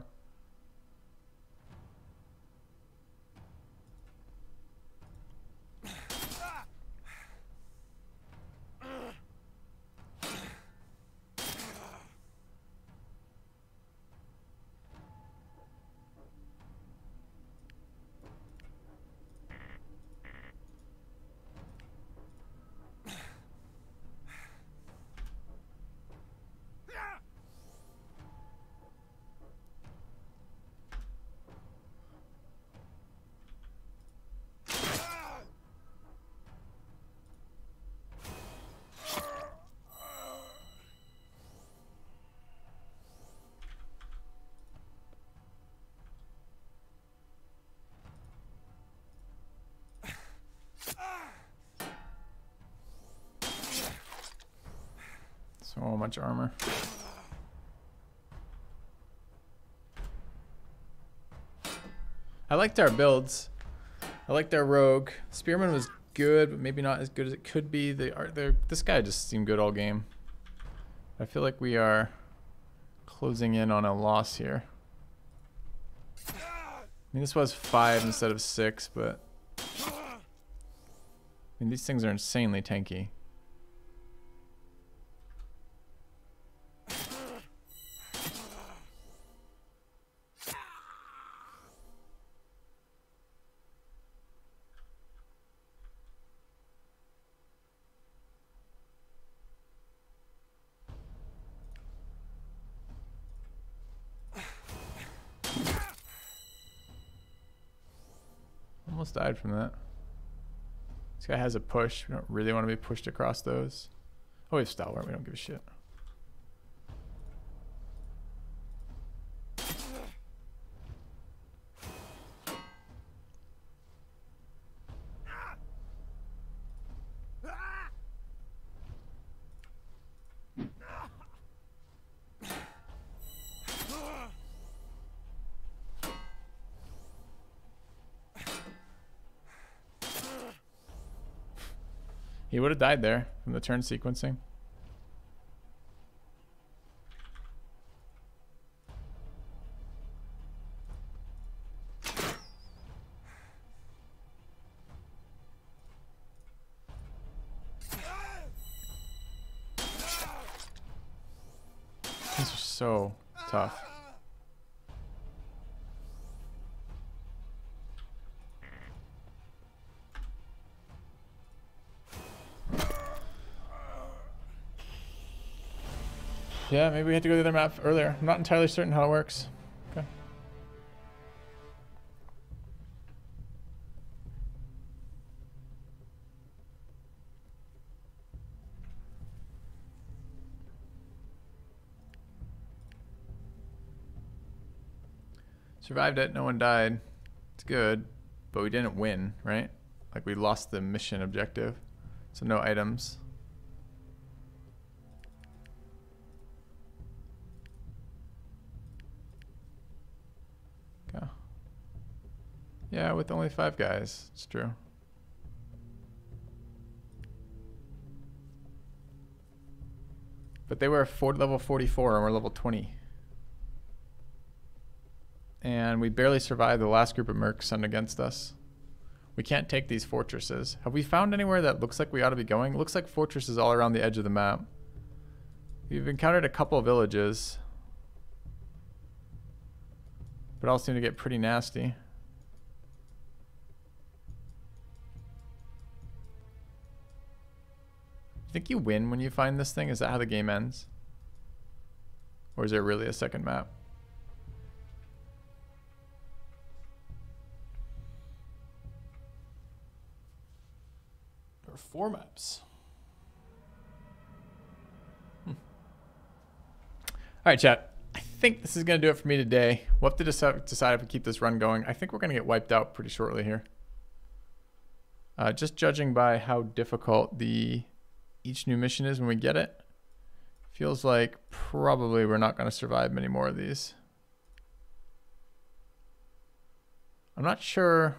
So much armor. I liked our builds. I liked our rogue. Spearman was good, but maybe not as good as it could be. This guy just seemed good all game. I feel like we are closing in on a loss here. I mean, this was 5 instead of 6, but I mean, these things are insanely tanky. Almost died from that. This guy has a push. We don't really want to be pushed across those. Oh, we have Stalwart. We don't give a shit. He would have died there from the turn sequencing. These are so tough. Yeah, maybe we had to go to the other map earlier. I'm not entirely certain how it works. Okay. Survived it, no one died. It's good, but we didn't win, right? Like, we lost the mission objective. So no items. Yeah, with only 5 guys. It's true. But they were level 44 and we're level 20. And we barely survived the last group of mercs sent against us. We can't take these fortresses. Have we found anywhere that looks like we ought to be going? It looks like fortresses all around the edge of the map. We've encountered a couple of villages. But all seem to get pretty nasty. Think you win when you find this thing? Is that how the game ends? Or is there really a second map? There are 4 maps. All right, chat. I think this is going to do it for me today. We'll have to decide if we keep this run going. I think we're going to get wiped out pretty shortly here. Just judging by how difficult each new mission is when we get it. Feels like probably we're not going to survive many more of these. I'm not sure.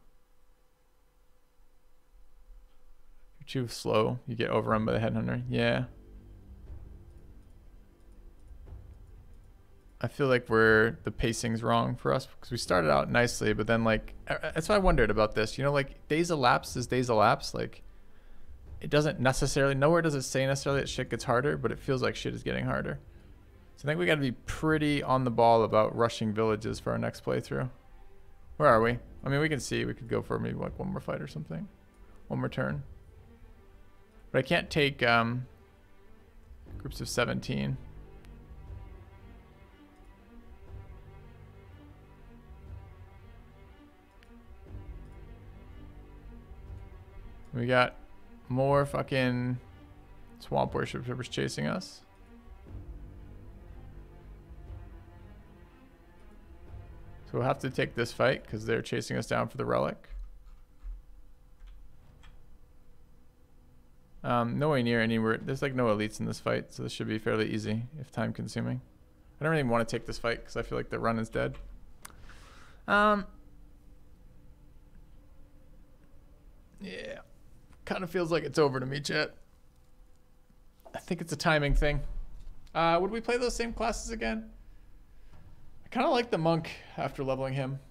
You're too slow. You get overrun by the headhunter. Yeah. I feel like the pacing's wrong for us because we started out nicely, but then like, that's why I wondered about this. You know, like days elapse is days elapse. Like it doesn't necessarily, nowhere does it say necessarily that shit gets harder, but it feels like shit is getting harder. So I think we got to be pretty on the ball about rushing villages for our next playthrough. Where are we? I mean, we can see, we could go for maybe like one more fight or something. One more turn. But I can't take groups of 17. We got more fucking swamp worshippers chasing us. So we'll have to take this fight because they're chasing us down for the relic. Nowhere near anywhere. There's like no elites in this fight, so this should be fairly easy if time consuming. I don't really want to take this fight because I feel like the run is dead. Yeah. Kind of feels like it's over to me, chat. I think it's a timing thing. Would we play those same classes again? I kind of like the monk after leveling him.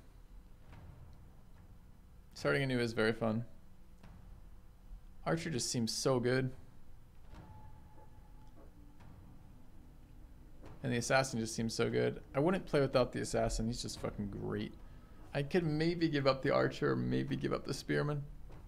Starting anew is very fun. Archer just seems so good. And the assassin just seems so good. I wouldn't play without the assassin. He's just fucking great. I could maybe give up the archer, or maybe give up the spearman.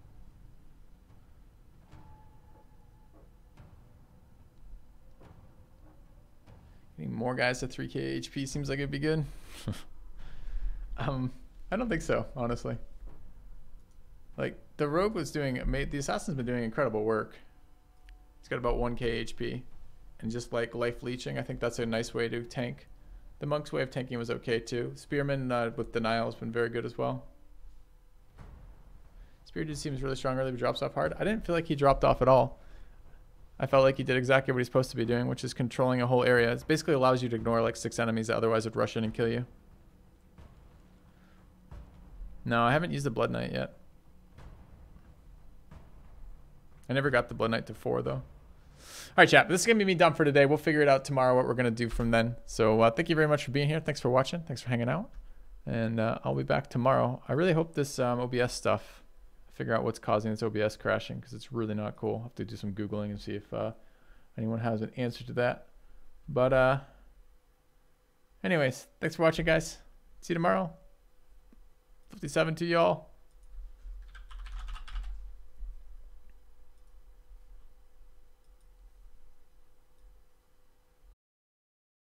Getting more guys to 3k HP seems like it'd be good. I don't think so, honestly. Like, the rogue was doing, the assassin's been doing incredible work. He's got about 1k HP. And just like life leeching, I think that's a nice way to tank. The monk's way of tanking was okay too. Spearman with denial has been very good as well. Spear dude seems really strong early, but drops off hard. I didn't feel like he dropped off at all. I felt like he did exactly what he's supposed to be doing, which is controlling a whole area. It basically allows you to ignore like 6 enemies that otherwise would rush in and kill you. No, I haven't used the Blood Knight yet. I never got the Blood Knight to 4 though. All right, chat. This is going to be me done for today. We'll figure it out tomorrow what we're going to do from then. So thank you very much for being here. Thanks for watching. Thanks for hanging out. And I'll be back tomorrow. I really hope this OBS stuff, figure out what's causing this OBS crashing because it's really not cool. I'll have to do some Googling and see if anyone has an answer to that. But anyways, thanks for watching, guys. See you tomorrow. 57 to y'all.